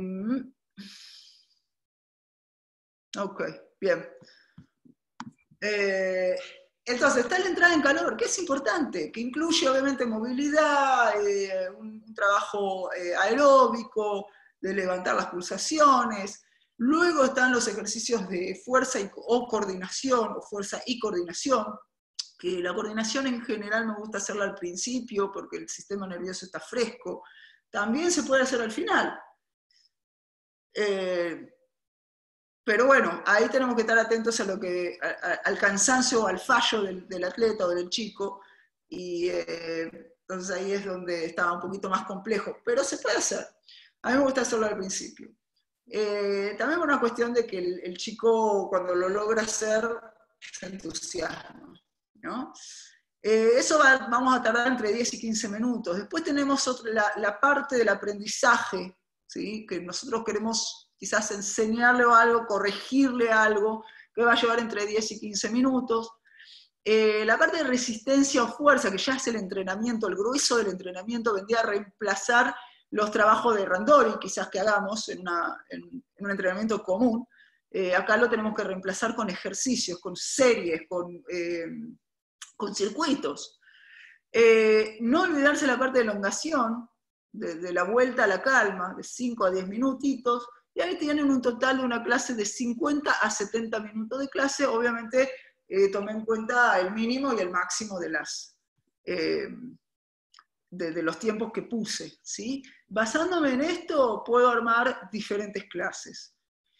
ok, bien. Eh, entonces, está la entrada en calor, que es importante, que incluye obviamente movilidad, eh, un, un trabajo eh, aeróbico, de levantar las pulsaciones. Luego están los ejercicios de fuerza y, o coordinación, o fuerza y coordinación, que la coordinación en general me gusta hacerla al principio porque el sistema nervioso está fresco. También se puede hacer al final. Eh, Pero bueno, ahí tenemos que estar atentos a lo que, a, a, al cansancio o al fallo del, del atleta o del chico, y eh, entonces ahí es donde estaba un poquito más complejo, pero se puede hacer. A mí me gusta hacerlo al principio. Eh, también por una cuestión de que el, el chico cuando lo logra hacer se entusiasma, ¿no? Eh, eso va, vamos a tardar entre diez y quince minutos. Después tenemos otra, la, la parte del aprendizaje, ¿sí? Que nosotros queremos quizás enseñarle algo, corregirle algo, que va a llevar entre diez y quince minutos. Eh, la parte de resistencia o fuerza, que ya es el entrenamiento, el grueso del entrenamiento, vendría a reemplazar los trabajos de Randori, quizás que hagamos en, una, en, en un entrenamiento común. Eh, acá lo tenemos que reemplazar con ejercicios, con series, con, eh, con circuitos. Eh, no olvidarse la parte de elongación, de, de la vuelta a la calma, de cinco a diez minutitos, y ahí tienen un total de una clase de cincuenta a setenta minutos de clase. Obviamente eh, tomé en cuenta el mínimo y el máximo de, las, eh, de, de los tiempos que puse, ¿sí? Basándome en esto, puedo armar diferentes clases.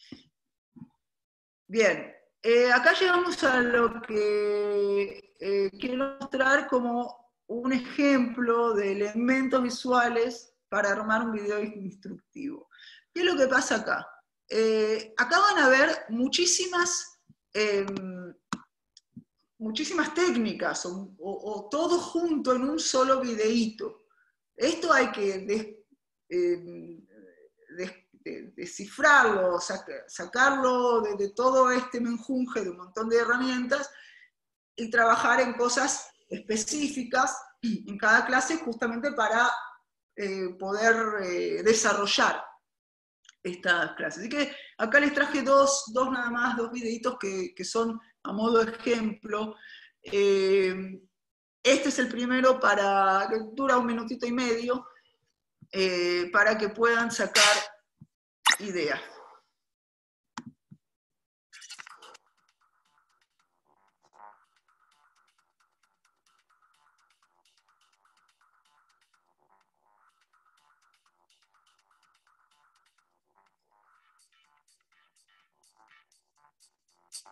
Bien, eh, acá llegamos a lo que eh, quiero mostrar como un ejemplo de elementos visuales para armar un video instructivo. ¿Qué es lo que pasa acá? Eh, acá van a ver muchísimas, eh, muchísimas técnicas, o, o, o todo junto en un solo videíto. Esto hay que des, eh, des, de, descifrarlo, sac, sacarlo de, de todo este menjunje de un montón de herramientas y trabajar en cosas específicas en cada clase justamente para eh, poder eh, desarrollar estas clases. Así que acá les traje dos, dos nada más, dos videitos que, que son a modo de ejemplo. Eh, este es el primero para, que dura un minutito y medio, eh, para que puedan sacar ideas.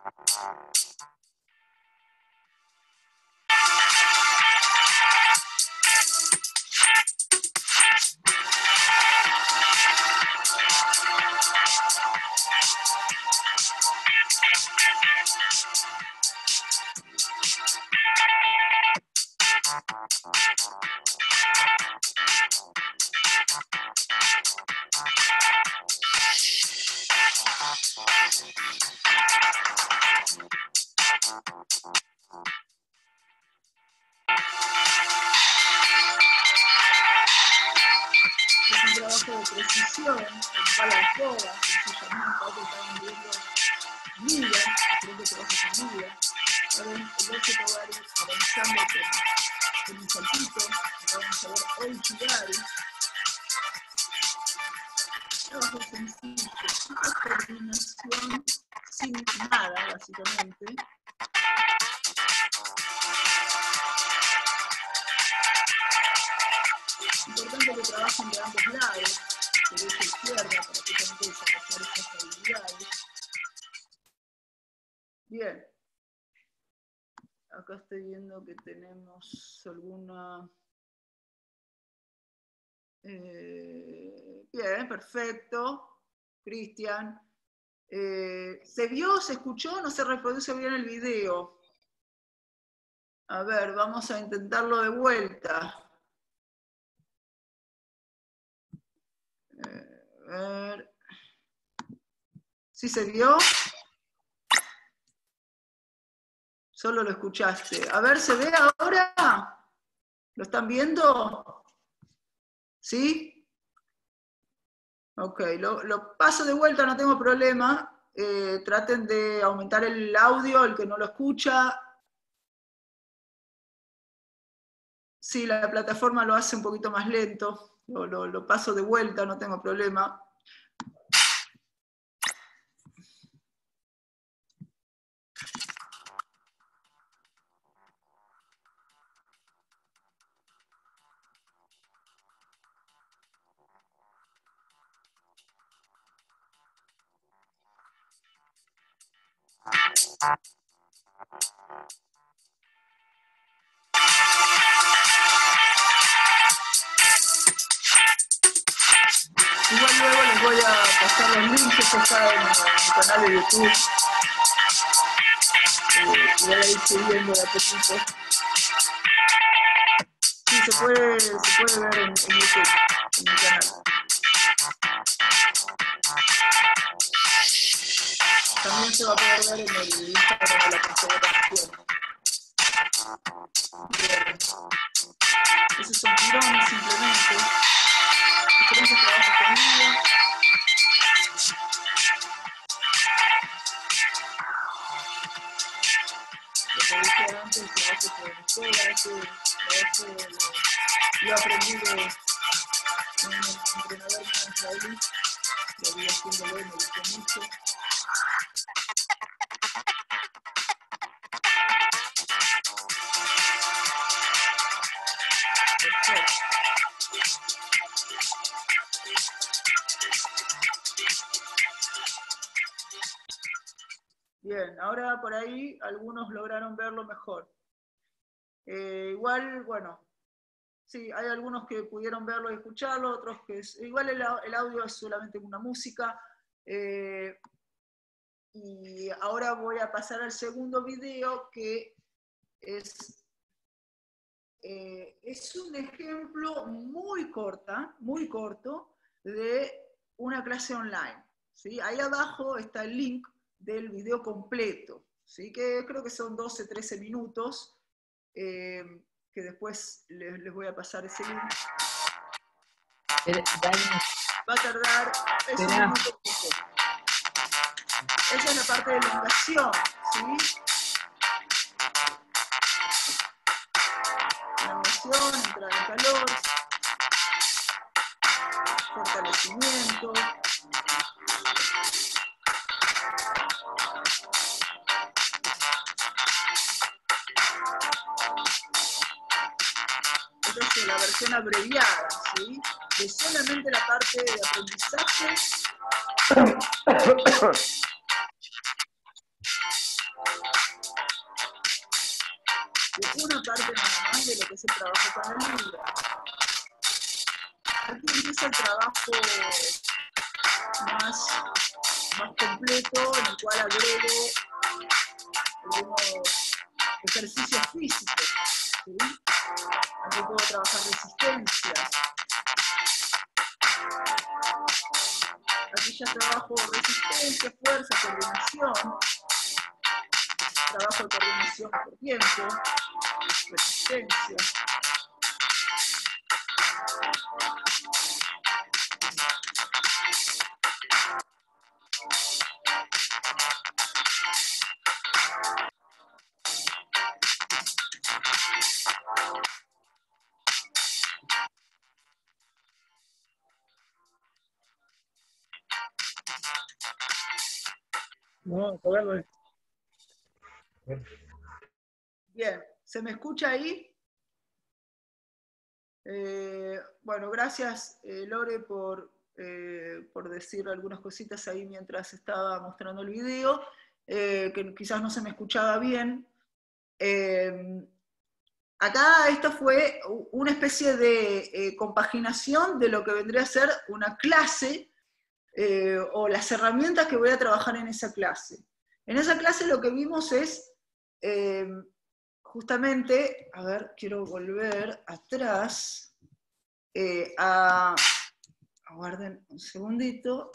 Precisión, con pala de escoba, sencillamente, ahora que estaban viendo migas, creo que trabajas en migas. Ahora el ocho te va a ir avanzando con, con un saltito, vamos a ver Oichigari. Trabajo sencillo, una coordinación sin nada, básicamente. Importante que trabajen de ambos lados, derecha e izquierda, para que también desarrollar estas habilidades. Bien. Acá estoy viendo que tenemos alguna... Eh, bien, perfecto. Cristian. Eh, ¿Se vio, se escuchó? No se reproduce bien el video. A ver, vamos a intentarlo de vuelta. Eh, a ver. ¿Sí se vio? Solo lo escuchaste. A ver, ¿se ve ahora? ¿Lo están viendo? ¿Sí? Ok, lo, lo paso de vuelta, no tengo problema. Eh, traten de aumentar el audio, el que no lo escucha. Sí, la plataforma lo hace un poquito más lento. Lo, lo, lo paso de vuelta, no tengo problema. Igual luego les voy a pasar los links, esto está en, en mi canal de YouTube. Eh, y voy a ir subiendo de a poquito. Sí, se puede, se puede ver en, en YouTube, en mi canal. También se va a poder ver en el Instagram de la Confederación. Bien. Esos son tirones simplemente. Diferentes trabajos conmigo. Lo que dije antes, el trabajo con escuela, ese trabajo lo, lo aprendí de un entrenador israelí. Lo vi haciéndolo y me gustó mucho. Perfecto. Bien, ahora por ahí algunos lograron verlo mejor. Eh, igual, bueno, sí, hay algunos que pudieron verlo y escucharlo, otros que... Es, igual el, el audio es solamente una música. Eh, y ahora voy a pasar al segundo video, que es, eh, es un ejemplo muy corta, muy corto, de una clase online. ¿Sí? Ahí abajo está el link del video completo, ¿sí? Que creo que son doce, trece minutos, eh, que después les, les voy a pasar ese link. Va a tardar es un minuto poco. Esa es la parte de elongación, ¿sí? Elongación, entrada en calor, fortalecimiento. Esta es la versión abreviada, ¿sí? De solamente la parte de aprendizaje. de una parte nada más de lo que es el trabajo con el libro. Aquí empieza el trabajo más, más completo, en el cual agrego algunos ejercicios físicos, ¿sí? Aquí puedo trabajar resistencias. Aquí ya trabajo resistencia, fuerza, coordinación. Trabajo de coordinación por tiempo, resistencia. No, todavía no. Bien, ¿se me escucha ahí? Eh, bueno, gracias eh, Lore por, eh, por decir algunas cositas ahí mientras estaba mostrando el video, eh, que quizás no se me escuchaba bien. Eh, acá esta fue una especie de eh, compaginación de lo que vendría a ser una clase eh, o las herramientas que voy a trabajar en esa clase. En esa clase lo que vimos es eh, justamente, a ver, quiero volver atrás, eh, a, aguarden un segundito,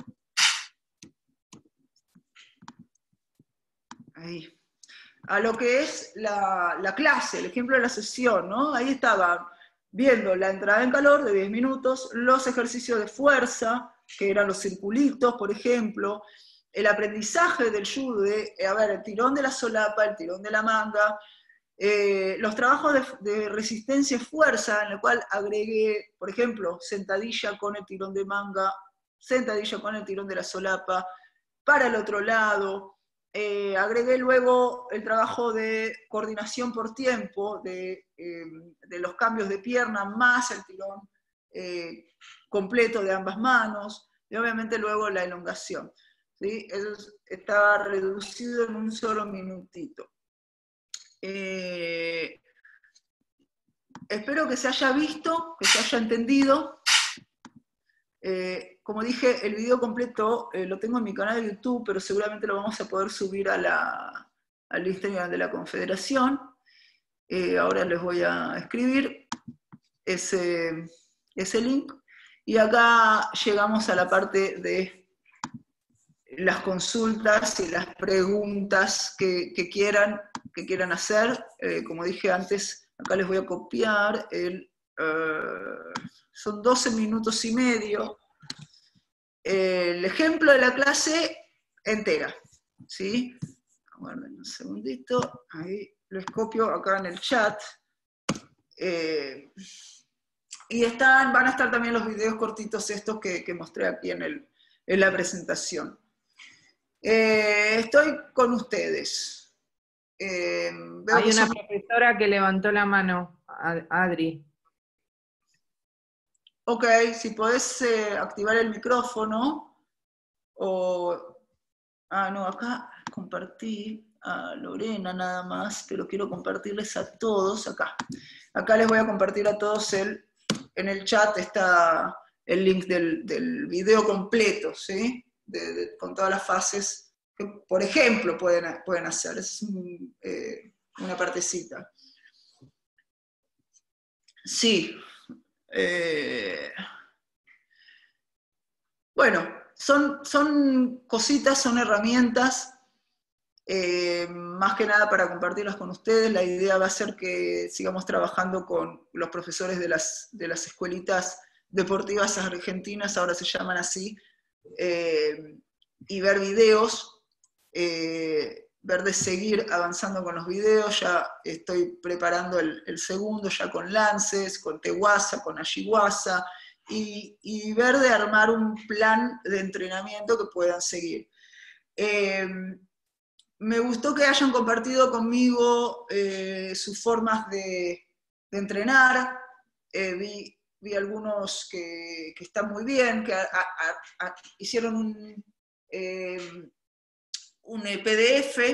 ahí, a lo que es la, la clase, el ejemplo de la sesión, ¿no? Ahí estaba viendo la entrada en calor de diez minutos, los ejercicios de fuerza, que eran los circulitos, por ejemplo, el aprendizaje del jude, a ver, el tirón de la solapa, el tirón de la manga, eh, los trabajos de, de resistencia y fuerza, en el cual agregué, por ejemplo, sentadilla con el tirón de manga, sentadilla con el tirón de la solapa, para el otro lado. Eh, agregué luego el trabajo de coordinación por tiempo, de, eh, de los cambios de pierna, más el tirón eh, completo de ambas manos, y obviamente luego la elongación. ¿Sí? Eso estaba reducido en un solo minutito. Eh, espero que se haya visto, que se haya entendido. Eh, como dije, el video completo eh, lo tengo en mi canal de YouTube, pero seguramente lo vamos a poder subir a la, al Instagram de la Confederación. Eh, ahora les voy a escribir ese, ese link. Y acá llegamos a la parte de las consultas y las preguntas que, que, quieran, que quieran hacer. Eh, como dije antes, acá les voy a copiar el... Uh, son doce minutos y medio. El ejemplo de la clase entera, ¿sí? Aguarden un segundito, ahí les copio acá en el chat. Eh, y están, van a estar también los videos cortitos estos que, que mostré aquí en, el, en la presentación. Eh, estoy con ustedes. Eh, veo Hay que una son... profesora que levantó la mano, Adri. Ok, si podés eh, activar el micrófono, o... Ah, no, acá compartí a Lorena nada más, pero quiero compartirles a todos acá. Acá les voy a compartir a todos el, en el chat está el link del, del video completo, ¿sí? De, de, con todas las fases que, por ejemplo, pueden, pueden hacer. Es un, eh, una partecita. Sí. Eh, bueno, son, son cositas, son herramientas, eh, más que nada para compartirlas con ustedes. La idea va a ser que sigamos trabajando con los profesores de las, de las escuelitas deportivas argentinas, ahora se llaman así, eh, y ver videos, eh, ver de seguir avanzando con los videos. Ya estoy preparando el, el segundo, ya con lances, con tehuasa, con ashiwasa, y, y ver de armar un plan de entrenamiento que puedan seguir. Eh, me gustó que hayan compartido conmigo eh, sus formas de, de entrenar. Eh, vi, vi algunos que, que están muy bien, que a, a, a, hicieron un, eh, un P D F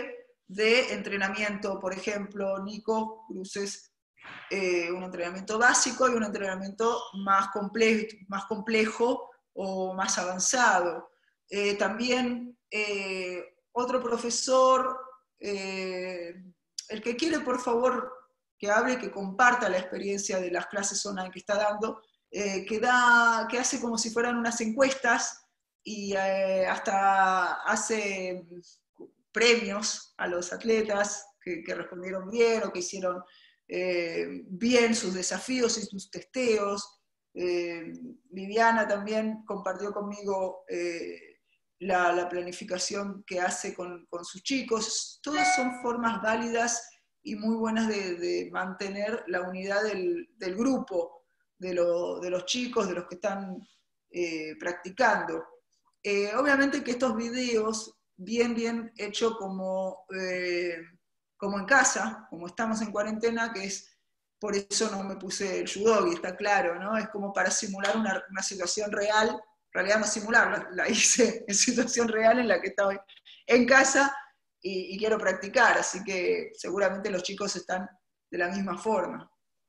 de entrenamiento, por ejemplo, Nico Cruces, eh, un entrenamiento básico y un entrenamiento más complejo, más complejo o más avanzado. Eh, también eh, otro profesor, eh, el que quiere, por favor, que hable, que comparta la experiencia de las clases online que está dando, eh, que, da, que hace como si fueran unas encuestas y eh, hasta hace premios a los atletas que, que respondieron bien o que hicieron eh, bien sus desafíos y sus testeos. Eh, Viviana también compartió conmigo eh, la, la, planificación que hace con, con sus chicos. Todas son formas válidas y muy buenas de, de mantener la unidad del, del grupo, de, lo, de los chicos, de los que están eh, practicando. Eh, obviamente que estos videos, bien, bien hecho como, eh, como en casa, como estamos en cuarentena, que es, por eso no me puse el judogi, está claro, ¿no? Es como para simular una, una situación real, en realidad no simular, la, la hice en situación real en la que estaba en casa y, y quiero practicar, así que seguramente los chicos están de la misma forma.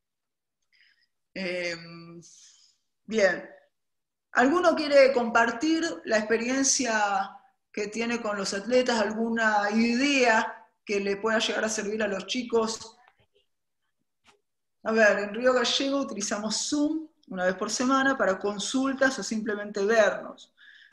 Eh, bien. ¿Alguno quiere compartir la experiencia que tiene con los atletas? ¿Alguna idea que le pueda llegar a servir a los chicos? A ver, en Río Gallego utilizamos Zoom una vez por semana para consultas o simplemente vernos.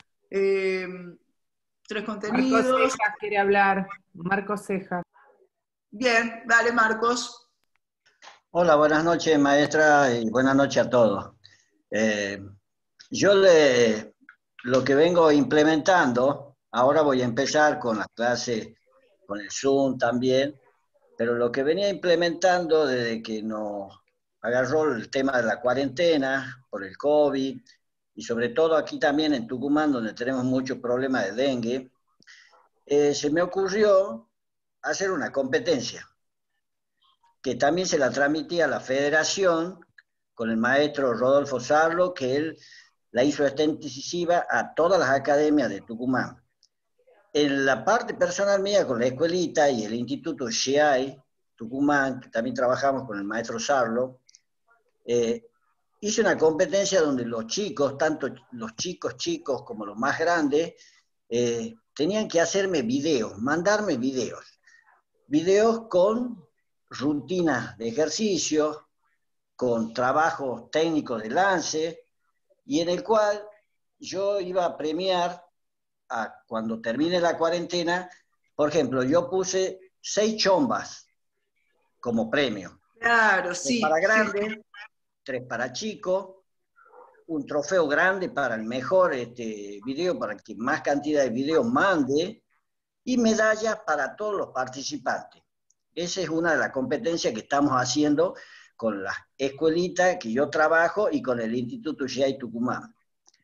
Eh, tres contenidos. Marcos Cejas quiere hablar. Marcos Cejas. Bien, dale Marcos. Hola, buenas noches maestra y buenas noches a todos. Eh, yo le, lo que vengo implementando, ahora voy a empezar con las clases, con el Zoom también, pero lo que venía implementando desde que nos agarró el tema de la cuarentena por el COVID, y sobre todo aquí también en Tucumán, donde tenemos muchos problemas de dengue, eh, se me ocurrió hacer una competencia, que también se la transmitía a la federación con el maestro Rodolfo Sarlo, que él la hizo extensiva a todas las academias de Tucumán. En la parte personal mía, con la escuelita y el Instituto S H I A I Tucumán, que también trabajamos con el maestro Sarlo, eh, hice una competencia donde los chicos, tanto los chicos chicos como los más grandes, eh, tenían que hacerme videos, mandarme videos. Videos con rutinas de ejercicio, con trabajos técnicos de lance, y en el cual yo iba a premiar, a, cuando termine la cuarentena, por ejemplo, yo puse seis chombas como premio. Claro, sí. Tres para grandes, sí. tres para chicos, un trofeo grande para el mejor este, video, para el que más cantidad de videos mande, y medallas para todos los participantes. Esa es una de las competencias que estamos haciendo con las escuelitas que yo trabajo y con el Instituto S H I A I Tucumán.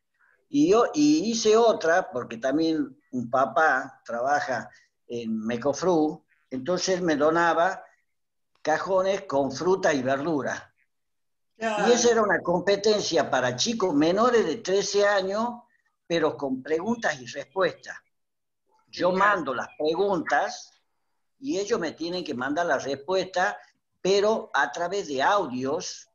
Y, yo, y hice otra, porque también un papá trabaja en Mecofru, entonces él me donaba cajones con fruta y verduras. Claro. Y esa era una competencia para chicos menores de trece años, pero con preguntas y respuestas. Yo mando las preguntas y ellos me tienen que mandar la respuesta, pero a través de audios,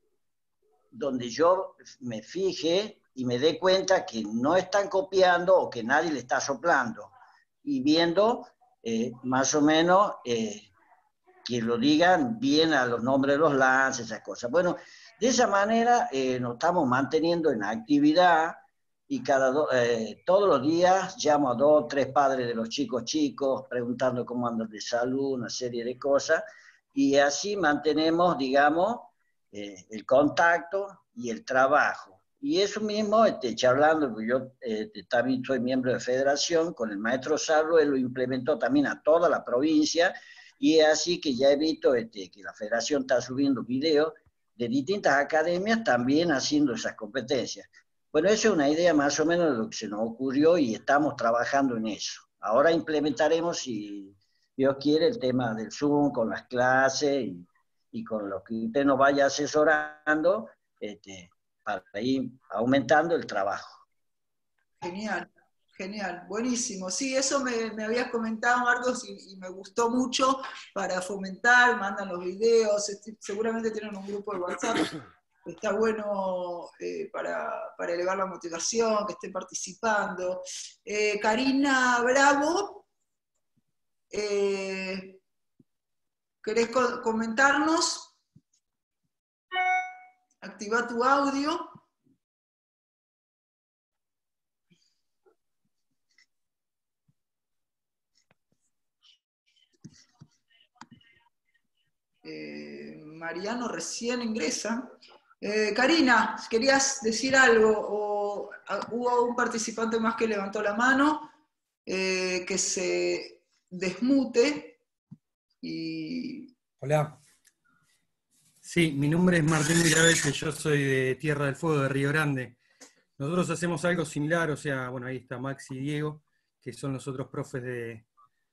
donde yo me fije y me dé cuenta que no están copiando o que nadie le está soplando, y viendo eh, más o menos eh, que lo digan bien a los nombres de los lances, esas cosas. Bueno, de esa manera eh, nos estamos manteniendo en actividad, y cada do, eh, todos los días llamo a dos o tres padres de los chicos chicos preguntando cómo andan de salud, una serie de cosas, y así mantenemos, digamos, eh, el contacto y el trabajo. Y eso mismo, este, charlando, porque yo eh, también soy miembro de federación, con el maestro Sarlo, él lo implementó también a toda la provincia, y es así que ya he visto este, que la federación está subiendo videos de distintas academias también haciendo esas competencias. Bueno, esa es una idea más o menos de lo que se nos ocurrió y estamos trabajando en eso. Ahora implementaremos, si Dios quiere, el tema del Zoom con las clases y, y con lo que usted nos vaya asesorando, este, para ir aumentando el trabajo. Genial, Genial, buenísimo. Sí, eso me, me habías comentado, Marcos, y, y me gustó mucho para fomentar, mandan los videos, este, seguramente tienen un grupo de WhatsApp. Está bueno eh, para, para elevar la motivación, que estén participando. Eh, Karina Bravo, eh, ¿querés co comentarnos? Activa tu audio. Eh, Mariano recién ingresa. Eh, Karina, ¿querías decir algo? O, a, hubo un participante más que levantó la mano, eh, que se desmute. Y... Hola. Sí, mi nombre es Martín Miravete, yo soy de Tierra del Fuego, de Río Grande. Nosotros hacemos algo similar, o sea, bueno, ahí está Max y Diego, que son los otros profes de,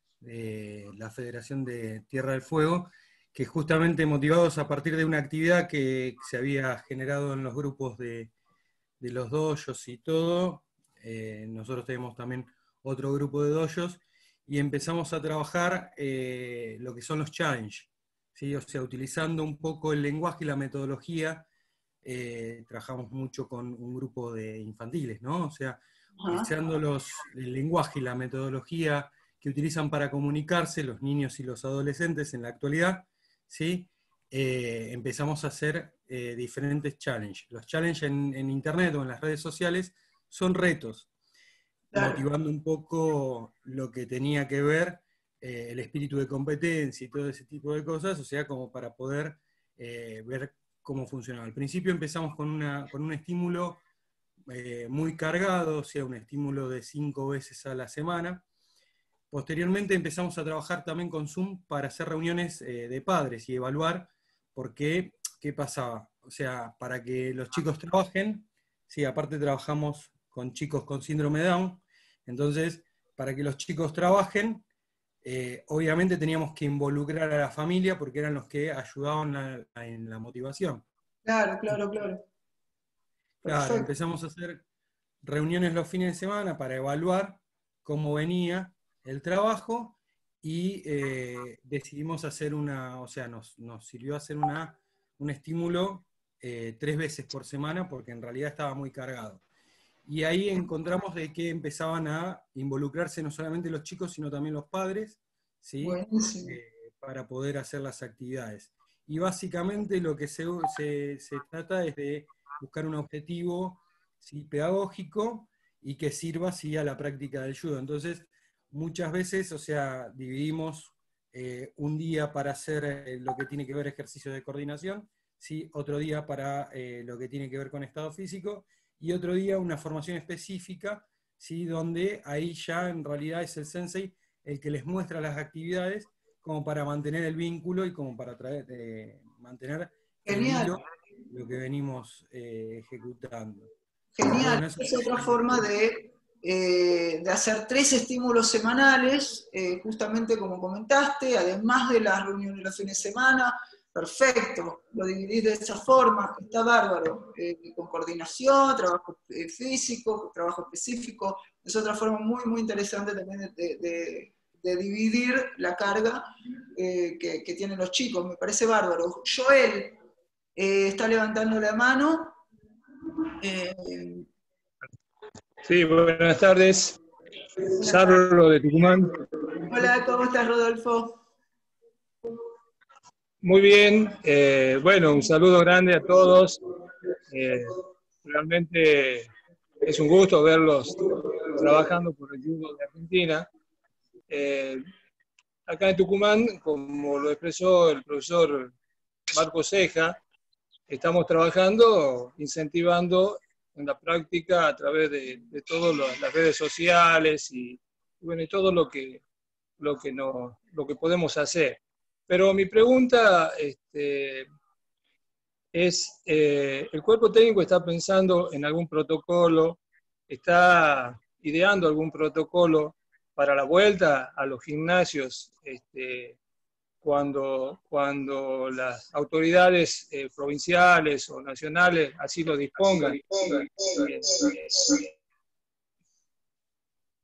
de la Federación de Tierra del Fuego, que justamente motivados a partir de una actividad que se había generado en los grupos de, de los dojos y todo, eh, nosotros tenemos también otro grupo de dojos, y empezamos a trabajar eh, lo que son los challenge, ¿sí? O sea, utilizando un poco el lenguaje y la metodología. Eh, trabajamos mucho con un grupo de infantiles, ¿no? O sea, utilizando los, el lenguaje y la metodología que utilizan para comunicarse los niños y los adolescentes en la actualidad, ¿sí? Eh, empezamos a hacer eh, diferentes challenges. Los challenges en, en internet o en las redes sociales son retos, claro, motivando un poco lo que tenía que ver eh, el espíritu de competencia y todo ese tipo de cosas, o sea, como para poder eh, ver cómo funcionaba. Al principio empezamos con, una, con un estímulo eh, muy cargado, o sea, un estímulo de cinco veces a la semana. Posteriormente empezamos a trabajar también con Zoom para hacer reuniones eh, de padres y evaluar por qué, qué pasaba. O sea, para que los chicos trabajen, sí, aparte trabajamos con chicos con síndrome de Down, entonces, para que los chicos trabajen, eh, obviamente teníamos que involucrar a la familia porque eran los que ayudaban a, a, en la motivación. Claro, claro, claro. Claro, Perfecto. empezamos a hacer reuniones los fines de semana para evaluar cómo venía el trabajo y eh, decidimos hacer una, o sea, nos, nos sirvió hacer una, un estímulo eh, tres veces por semana porque en realidad estaba muy cargado. Y ahí encontramos de que empezaban a involucrarse no solamente los chicos, sino también los padres, ¿sí? Eh, para poder hacer las actividades. Y básicamente lo que se, se, se trata es de buscar un objetivo, ¿sí?, pedagógico y que sirva, ¿sí?, a la práctica del judo. Entonces, muchas veces, o sea, dividimos eh, un día para hacer eh, lo que tiene que ver ejercicio de coordinación, ¿sí?, otro día para eh, lo que tiene que ver con estado físico, y otro día una formación específica, ¿sí?, donde ahí ya en realidad es el sensei el que les muestra las actividades como para mantener el vínculo y como para traer, eh, mantener Genial. el hilo de lo que venimos eh, ejecutando. Genial, Bueno, eso es otra forma de, eh, de hacer tres estímulos semanales, eh, justamente como comentaste, además de las reuniones los fines de semana. Perfecto, lo dividís de esa forma, está bárbaro, eh, con coordinación, trabajo eh, físico, trabajo específico, es otra forma muy, muy interesante también de, de, de, de dividir la carga eh, que, que tienen los chicos, me parece bárbaro. Joel eh, está levantando la mano. Eh, Sí, buenas tardes. Sarro de Tucumán. Hola, ¿cómo estás, Rodolfo? Muy bien, eh, bueno, un saludo grande a todos. Eh, realmente es un gusto verlos trabajando por el judo de Argentina. Eh, acá en Tucumán, como lo expresó el profesor Marcos Ceja, estamos trabajando, incentivando en la práctica a través de, de todas las redes sociales y, bueno, y todo lo que, lo que, no, lo que podemos hacer. Pero mi pregunta este, es, eh, ¿el cuerpo técnico está pensando en algún protocolo, está ideando algún protocolo para la vuelta a los gimnasios este, cuando, cuando las autoridades eh, provinciales o nacionales así lo dispongan? Eh,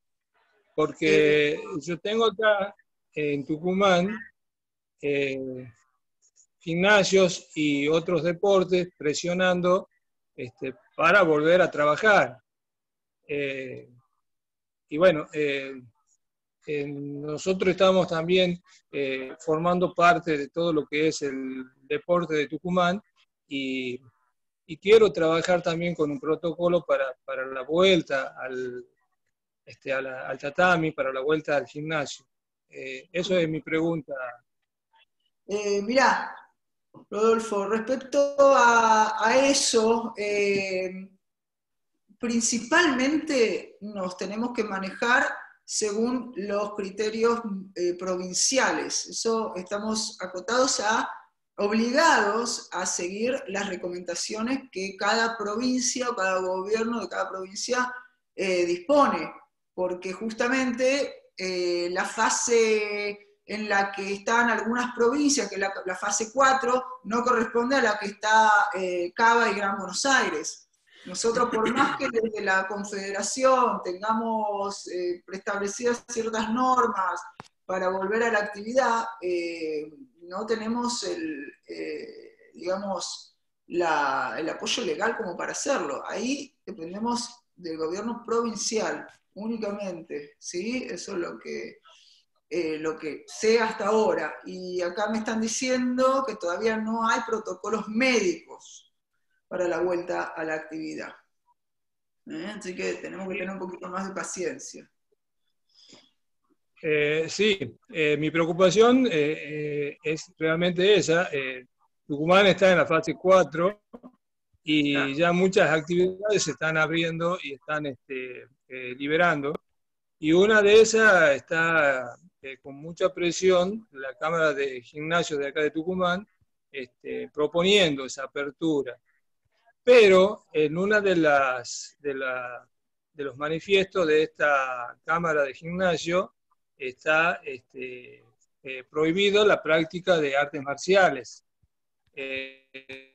porque yo tengo acá en Tucumán eh, gimnasios y otros deportes presionando este, para volver a trabajar. Eh, y bueno, eh, eh, nosotros estamos también eh, formando parte de todo lo que es el deporte de Tucumán y, y quiero trabajar también con un protocolo para, para la vuelta al, este, a la, al tatami, para la vuelta al gimnasio. Eh, eso es mi pregunta. Eh, mirá, Rodolfo, respecto a, a eso, eh, principalmente nos tenemos que manejar según los criterios eh, provinciales. Eso estamos acotados a, obligados a seguir las recomendaciones que cada provincia o cada gobierno de cada provincia eh, dispone, porque justamente eh, la fase en la que están algunas provincias, que es la, la fase cuatro, no corresponde a la que está eh, Cava y Gran Buenos Aires. Nosotros, por más que desde la Confederación tengamos eh, preestablecidas ciertas normas para volver a la actividad, eh, no tenemos el, eh, digamos, la, el apoyo legal como para hacerlo. Ahí dependemos del gobierno provincial únicamente, ¿sí? Eso es lo que, eh, lo que sé hasta ahora. Y acá me están diciendo que todavía no hay protocolos médicos para la vuelta a la actividad. ¿Eh? Así que tenemos que tener un poquito más de paciencia. Eh, sí, eh, mi preocupación eh, eh, es realmente esa. Eh, Tucumán está en la fase cuatro y claro, ya muchas actividades se están abriendo y están este, eh, liberando. Y una de esas está eh, con mucha presión, la Cámara de Gimnasios de acá de Tucumán, este, proponiendo esa apertura. Pero en una de las de, la, de los manifiestos de esta Cámara de Gimnasio está este, eh, prohibido la práctica de artes marciales, eh,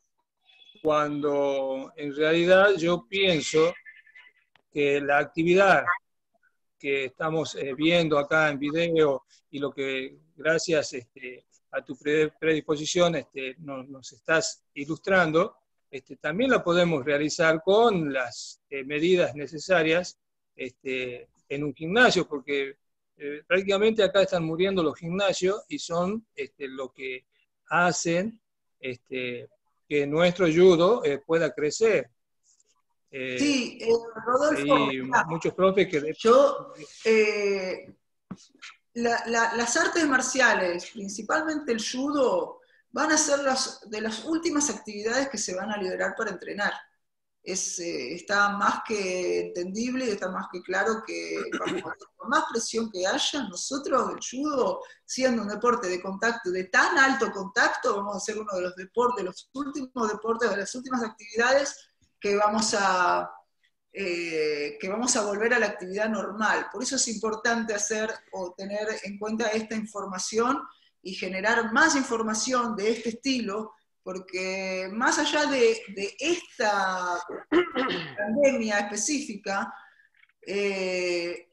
cuando en realidad yo pienso que la actividad que estamos eh, viendo acá en video y lo que gracias este, a tu predisposición este, nos, nos estás ilustrando, Este, también la podemos realizar con las eh, medidas necesarias este, en un gimnasio, porque eh, prácticamente acá están muriendo los gimnasios y son este, lo que hacen este, que nuestro judo eh, pueda crecer. Eh, sí, eh, Rodolfo, hay mira, muchos profes que... Yo, eh, la, la, las artes marciales, principalmente el judo, van a ser las, de las últimas actividades que se van a liberar para entrenar. Es, eh, está más que entendible y está más que claro que vamos, por más presión que haya, nosotros el judo, siendo un deporte de contacto, de tan alto contacto, vamos a ser uno de los deportes, los últimos deportes, de las últimas actividades que vamos a, eh, que vamos a volver a la actividad normal. Por eso es importante hacer o tener en cuenta esta información y generar más información de este estilo, porque más allá de, de esta pandemia específica, eh,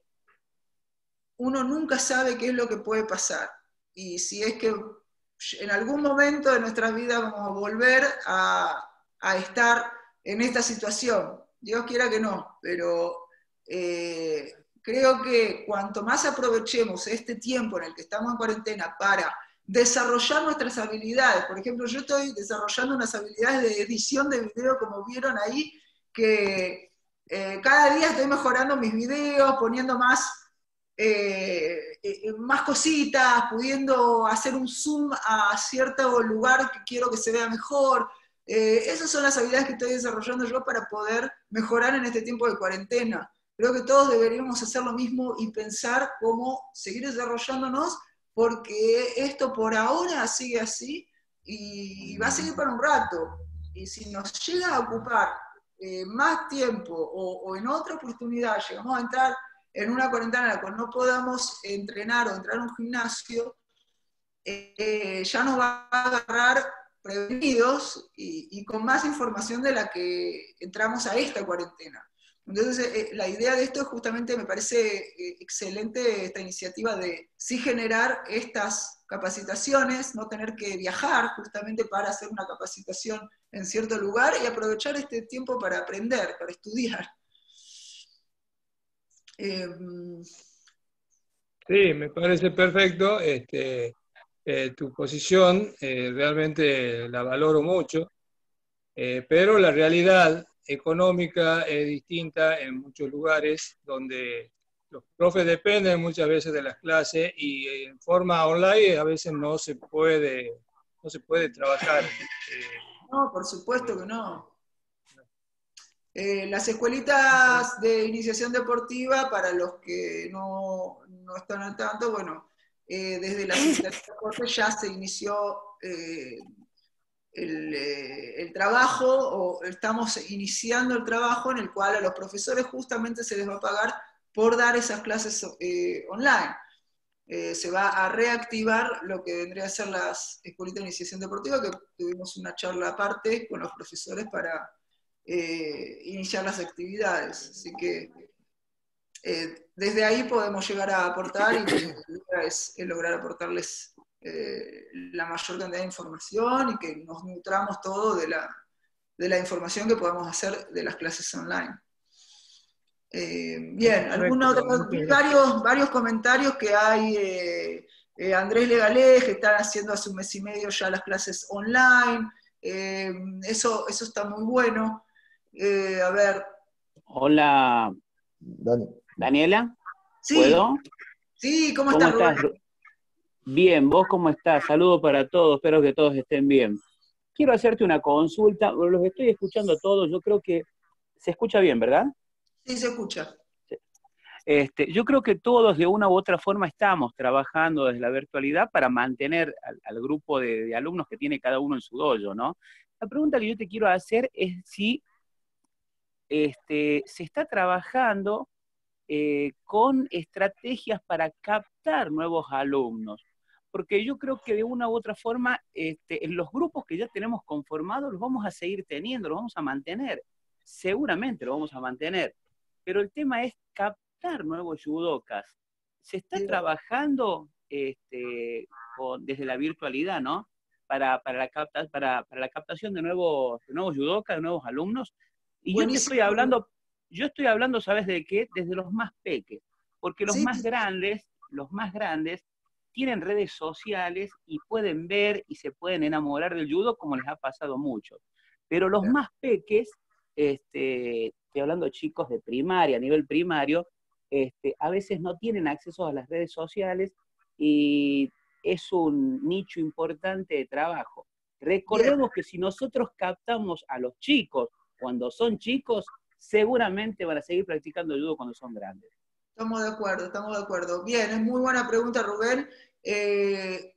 uno nunca sabe qué es lo que puede pasar. Y si es que en algún momento de nuestras vidas vamos a volver a, a estar en esta situación, Dios quiera que no, pero eh, creo que cuanto más aprovechemos este tiempo en el que estamos en cuarentena para desarrollar nuestras habilidades, por ejemplo, yo estoy desarrollando unas habilidades de edición de video, como vieron ahí, que eh, cada día estoy mejorando mis videos, poniendo más, eh, eh, más cositas, pudiendo hacer un zoom a cierto lugar que quiero que se vea mejor. Eh, esas son las habilidades que estoy desarrollando yo para poder mejorar en este tiempo de cuarentena. Creo que todos deberíamos hacer lo mismo y pensar cómo seguir desarrollándonos, porque esto por ahora sigue así y va a seguir para un rato. Y si nos llega a ocupar eh, más tiempo o, o en otra oportunidad llegamos a entrar en una cuarentena en la cual no podamos entrenar o entrar a un gimnasio, eh, ya nos va a agarrar prevenidos y, y con más información de la que entramos a esta cuarentena. Entonces, eh, la idea de esto es justamente, me parece eh, excelente esta iniciativa de sí generar estas capacitaciones, no tener que viajar justamente para hacer una capacitación en cierto lugar y aprovechar este tiempo para aprender, para estudiar. Eh, Sí, me parece perfecto. Este, eh, tu posición eh, realmente la valoro mucho, eh, pero la realidad económica es distinta en muchos lugares donde los profes dependen muchas veces de las clases y en forma online a veces no se puede, no se puede trabajar. Eh, no, por supuesto que no. Eh, las escuelitas de iniciación deportiva, para los que no, no están al tanto, bueno, eh, desde la Secretaría de Deportes ya se inició eh, el, eh, el trabajo, o estamos iniciando el trabajo en el cual a los profesores justamente se les va a pagar por dar esas clases eh, online. Eh, se va a reactivar lo que vendría a ser las escuelitas de iniciación deportiva, que tuvimos una charla aparte con los profesores para Eh, iniciar las actividades. Así que eh, desde ahí podemos llegar a aportar y la idea es, es lograr aportarles eh, la mayor cantidad de información y que nos nutramos todo de la, de la información que podamos hacer de las clases online. Eh, bien, algunos otros, varios, varios comentarios que hay. Eh, eh, Andrés Legalés, que están haciendo hace un mes y medio ya las clases online. Eh, eso, eso está muy bueno. Eh, a ver. Hola, Daniela, Sí. ¿puedo? Sí, ¿cómo, ¿Cómo estás, estás? Rubén? Bien, ¿vos cómo estás? Saludos para todos, espero que todos estén bien. Quiero hacerte una consulta, los estoy escuchando todos, yo creo que se escucha bien, ¿verdad? Sí, se escucha. Este, yo creo que todos de una u otra forma estamos trabajando desde la virtualidad para mantener al, al grupo de, de alumnos que tiene cada uno en su dojo, ¿no? La pregunta que yo te quiero hacer es si Este, se está trabajando eh, con estrategias para captar nuevos alumnos, porque yo creo que de una u otra forma este, en los grupos que ya tenemos conformados los vamos a seguir teniendo, los vamos a mantener, seguramente lo vamos a mantener, pero el tema es captar nuevos judokas. Se está sí. trabajando este, con, desde la virtualidad, ¿no? Para, para, la, capta, para, para la captación de nuevos, de nuevos judokas, de nuevos alumnos. Y Buenísimo. yo te estoy hablando, yo estoy hablando, ¿sabes de qué? Desde los más peques, porque los sí. más grandes, los más grandes tienen redes sociales y pueden ver y se pueden enamorar del judo como les ha pasado mucho. Pero los claro. más peques, este, estoy hablando de chicos de primaria, a nivel primario, este, a veces no tienen acceso a las redes sociales y es un nicho importante de trabajo. Recordemos Bien. que si nosotros captamos a los chicos cuando son chicos, seguramente van a seguir practicando judo cuando son grandes. Estamos de acuerdo, estamos de acuerdo. Bien, es muy buena pregunta, Rubén. Eh,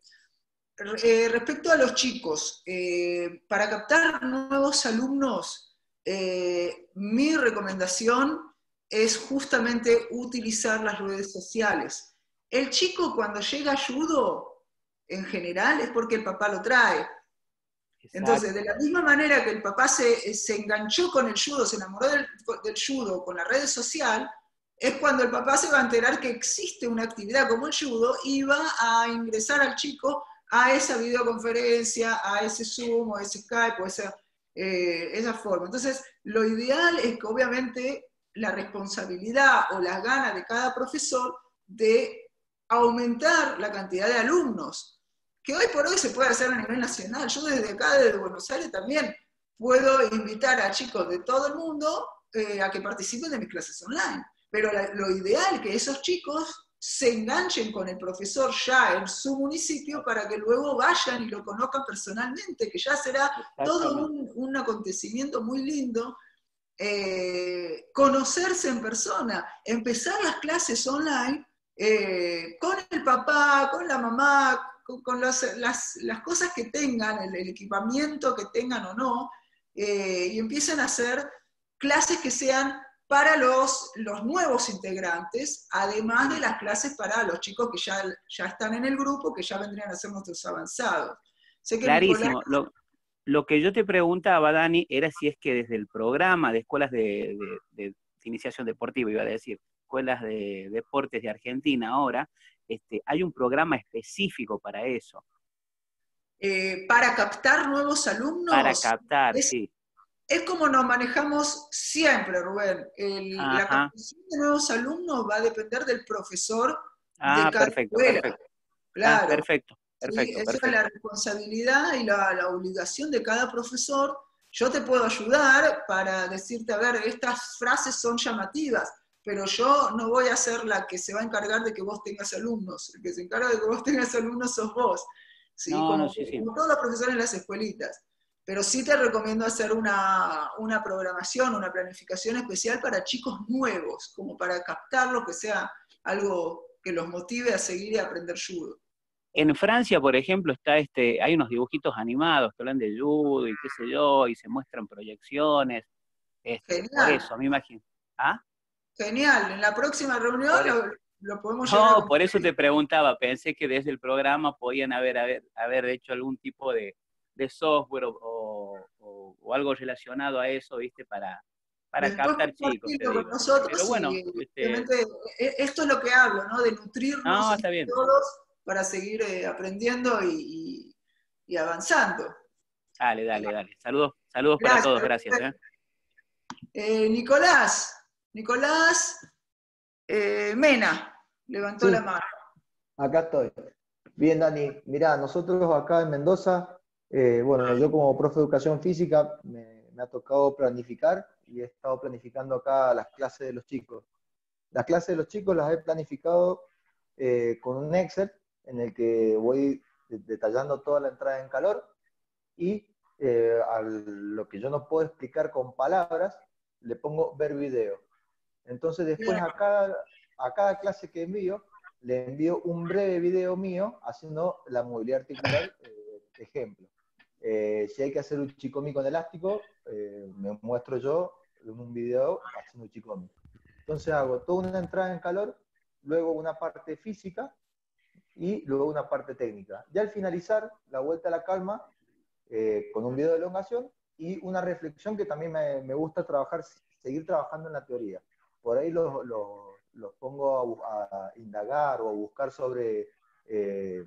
eh, respecto a los chicos, eh, para captar nuevos alumnos, eh, mi recomendación es justamente utilizar las redes sociales. El chico cuando llega a judo, en general, es porque el papá lo trae. Exacto. Entonces, de la misma manera que el papá se, se enganchó con el judo, se enamoró del, del judo con la red social, es cuando el papá se va a enterar que existe una actividad como el judo y va a ingresar al chico a esa videoconferencia, a ese Zoom, o a ese Skype, o esa, eh, esa forma. Entonces, lo ideal es que obviamente la responsabilidad o las ganas de cada profesor de aumentar la cantidad de alumnos, que hoy por hoy se puede hacer a nivel nacional. Yo desde acá, desde Buenos Aires, también puedo invitar a chicos de todo el mundo eh, a que participen de mis clases online. Pero la, lo ideal es que esos chicos se enganchen con el profesor ya en su municipio para que luego vayan y lo conozcan personalmente, que ya será todo un, un acontecimiento muy lindo. Eh, conocerse en persona, empezar las clases online eh, con el papá, con la mamá, con los, las, las cosas que tengan, el, el equipamiento que tengan o no, eh, y empiecen a hacer clases que sean para los, los nuevos integrantes, además de las clases para los chicos que ya, ya están en el grupo, que ya vendrían a ser nuestros avanzados. Sé que Clarísimo. Nicolás... Lo, lo que yo te preguntaba, Dani, era si es que desde el programa de escuelas de, de, de, iniciación deportiva, iba a decir, escuelas de deportes de Argentina ahora, este, hay un programa específico para eso. Eh, para captar nuevos alumnos. Para captar, es, sí. Es como nos manejamos siempre, Rubén. El, la captación de nuevos alumnos va a depender del profesor ah, de cada perfecto, escuela. Perfecto. Claro. Ah, perfecto, perfecto, ¿Sí? Esa perfecto. es la responsabilidad y la, la obligación de cada profesor. Yo te puedo ayudar para decirte, a ver, estas frases son llamativas, pero yo no voy a ser la que se va a encargar de que vos tengas alumnos. El que se encarga de que vos tengas alumnos sos vos. ¿Sí? No, como, no, sí, sí. como todos los profesores en las escuelitas. Pero sí te recomiendo hacer una, una programación, una planificación especial para chicos nuevos, como para captarlo, que sea algo que los motive a seguir y a aprender judo. En Francia, por ejemplo, está este, hay unos dibujitos animados que hablan de judo y qué sé yo, y se muestran proyecciones. Este, Genial. Por eso, me imagino. ¿Ah? Genial, en la próxima reunión lo, lo podemos llevar. No, por eso te preguntaba, pensé que desde el programa podían haber, haber, haber hecho algún tipo de, de software o, o, o algo relacionado a eso, ¿viste? Para, para Después captar chicos, te con digo. nosotros. Pero bueno, Y, este... esto es lo que hablo, ¿no? De nutrirnos no, está bien. todos para seguir eh, aprendiendo y, y, y avanzando. Dale, dale, dale. Saludos, saludos Gracias, para todos, gracias. ¿eh? Eh, Nicolás, Nicolás eh, Mena, levantó sí, la mano. Acá estoy. Bien, Dani, mirá, nosotros acá en Mendoza, eh, bueno, yo como profe de educación física me, me ha tocado planificar y he estado planificando acá las clases de los chicos. Las clases de los chicos las he planificado eh, con un Excel en el que voy detallando toda la entrada en calor y eh, a lo que yo no puedo explicar con palabras, le pongo ver video. Entonces después a cada, a cada clase que envío, le envío un breve video mío haciendo la movilidad articular, eh, ejemplo. Eh, si hay que hacer un chikomi con elástico, eh, me muestro yo en un video haciendo un chikomi. Entonces hago toda una entrada en calor, luego una parte física y luego una parte técnica. Y al finalizar, la vuelta a la calma, eh, con un video de elongación y una reflexión que también me, me gusta trabajar, seguir trabajando en la teoría. Por ahí los, los, los pongo a, a indagar o a buscar sobre eh,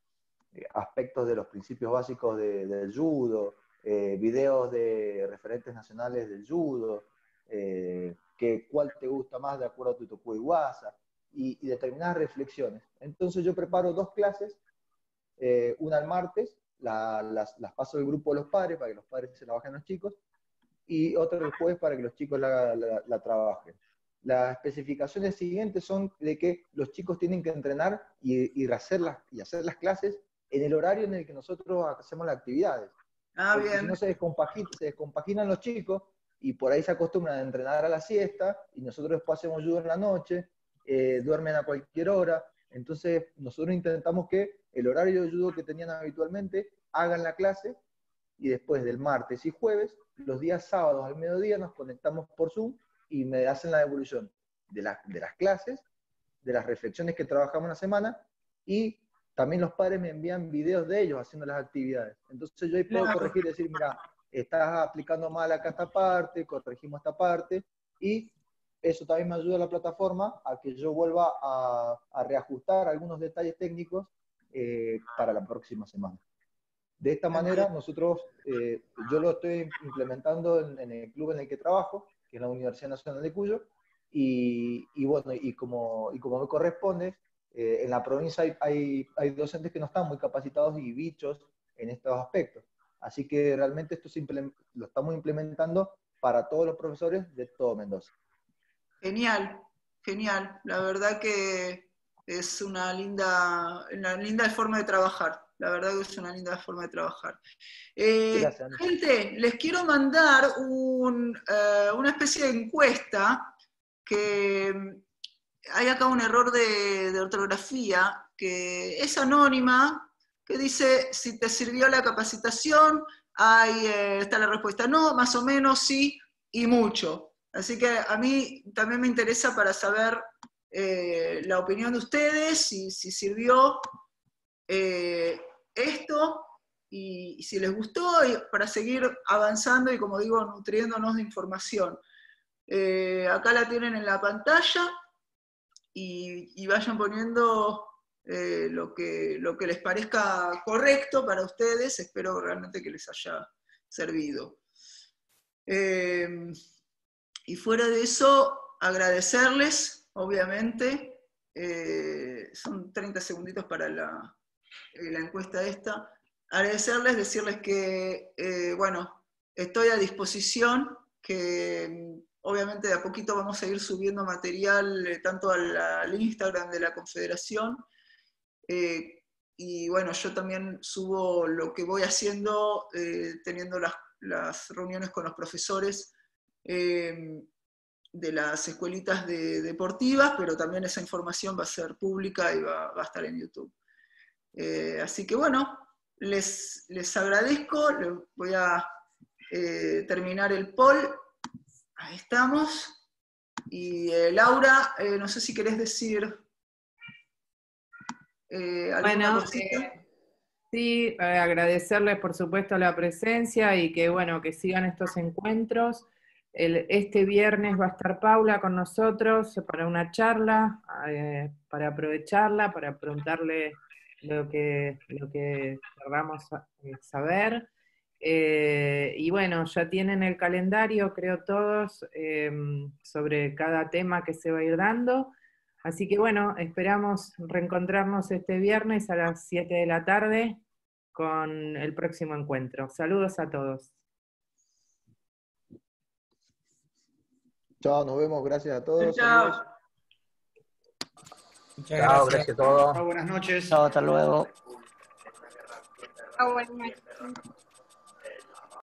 aspectos de los principios básicos de, del judo, eh, videos de referentes nacionales del judo, eh, que cuál te gusta más de acuerdo a tu Toku Iwasa, y, y determinadas reflexiones. Entonces yo preparo dos clases, eh, una el martes, la, las, las paso al grupo de los padres para que los padres se la bajen a los chicos, y otra el jueves para que los chicos la, la, la trabajen. Las especificaciones siguientes son de que los chicos tienen que entrenar y, y, hacer, las, y hacer las clases en el horario en el que nosotros hacemos las actividades. Ah, Porque bien. si no se descompaginan, se descompaginan los chicos y por ahí se acostumbran a entrenar a la siesta y nosotros después hacemos judo en la noche, eh, duermen a cualquier hora. Entonces nosotros intentamos que el horario de judo que tenían habitualmente hagan la clase y después del martes y jueves, los días sábados al mediodía nos conectamos por Zoom y me hacen la devolución de, la, de las clases, de las reflexiones que trabajamos la semana, y también los padres me envían videos de ellos haciendo las actividades. Entonces yo ahí puedo Claro. corregir y decir, mira, estás aplicando mal acá esta parte, corregimos esta parte, y eso también me ayuda a la plataforma a que yo vuelva a, a reajustar algunos detalles técnicos eh, para la próxima semana. De esta manera, nosotros, eh, yo lo estoy implementando en, en el club en el que trabajo, que es la Universidad Nacional de Cuyo, y, y bueno, y como, y como me corresponde, eh, en la provincia hay, hay, hay docentes que no están muy capacitados y bichos en estos aspectos. Así que realmente esto se lo estamos implementando para todos los profesores de todo Mendoza. Genial, genial. La verdad que es una linda, una linda forma de trabajar. La verdad que es una linda forma de trabajar. Eh, Gracias, gente, les quiero mandar un, uh, una especie de encuesta que hay acá un error de, de ortografía, que es anónima, que dice, si te sirvió la capacitación, ahí eh, está la respuesta no, más o menos, sí y mucho. Así que a mí también me interesa para saber eh, la opinión de ustedes, si, si sirvió eh, esto, y, y si les gustó, y para seguir avanzando y, como digo, nutriéndonos de información. Eh, acá la tienen en la pantalla y, y vayan poniendo eh, lo, que, lo que les parezca correcto para ustedes. Espero realmente que les haya servido. Eh, y fuera de eso, agradecerles, obviamente. Eh, son treinta segunditos para la, la encuesta esta. Agradecerles, decirles que, eh, bueno, estoy a disposición, que obviamente de a poquito vamos a ir subiendo material eh, tanto al, al Instagram de la Confederación, eh, y bueno, yo también subo lo que voy haciendo, eh, teniendo las, las reuniones con los profesores eh, de las escuelitas de, deportivas, pero también esa información va a ser pública y va, va a estar en YouTube. Eh, así que bueno, les, les agradezco, les voy a eh, terminar el poll. Ahí estamos. Y eh, Laura, eh, no sé si querés decir eh, alguna Bueno, cosita. eh, sí, eh, agradecerles por supuesto la presencia y que bueno, que sigan estos encuentros. El, este viernes va a estar Paula con nosotros para una charla, eh, para aprovecharla, para preguntarle lo que, lo que queramos saber. Eh, y bueno, ya tienen el calendario, creo todos, eh, sobre cada tema que se va a ir dando. Así que bueno, esperamos reencontrarnos este viernes a las siete de la tarde con el próximo encuentro. Saludos a todos. Chao, nos vemos, gracias a todos. Chao. Saludos. Muchas Chao, gracias. gracias a todos. Chao, buenas noches. Chao, hasta luego. Ah, bueno.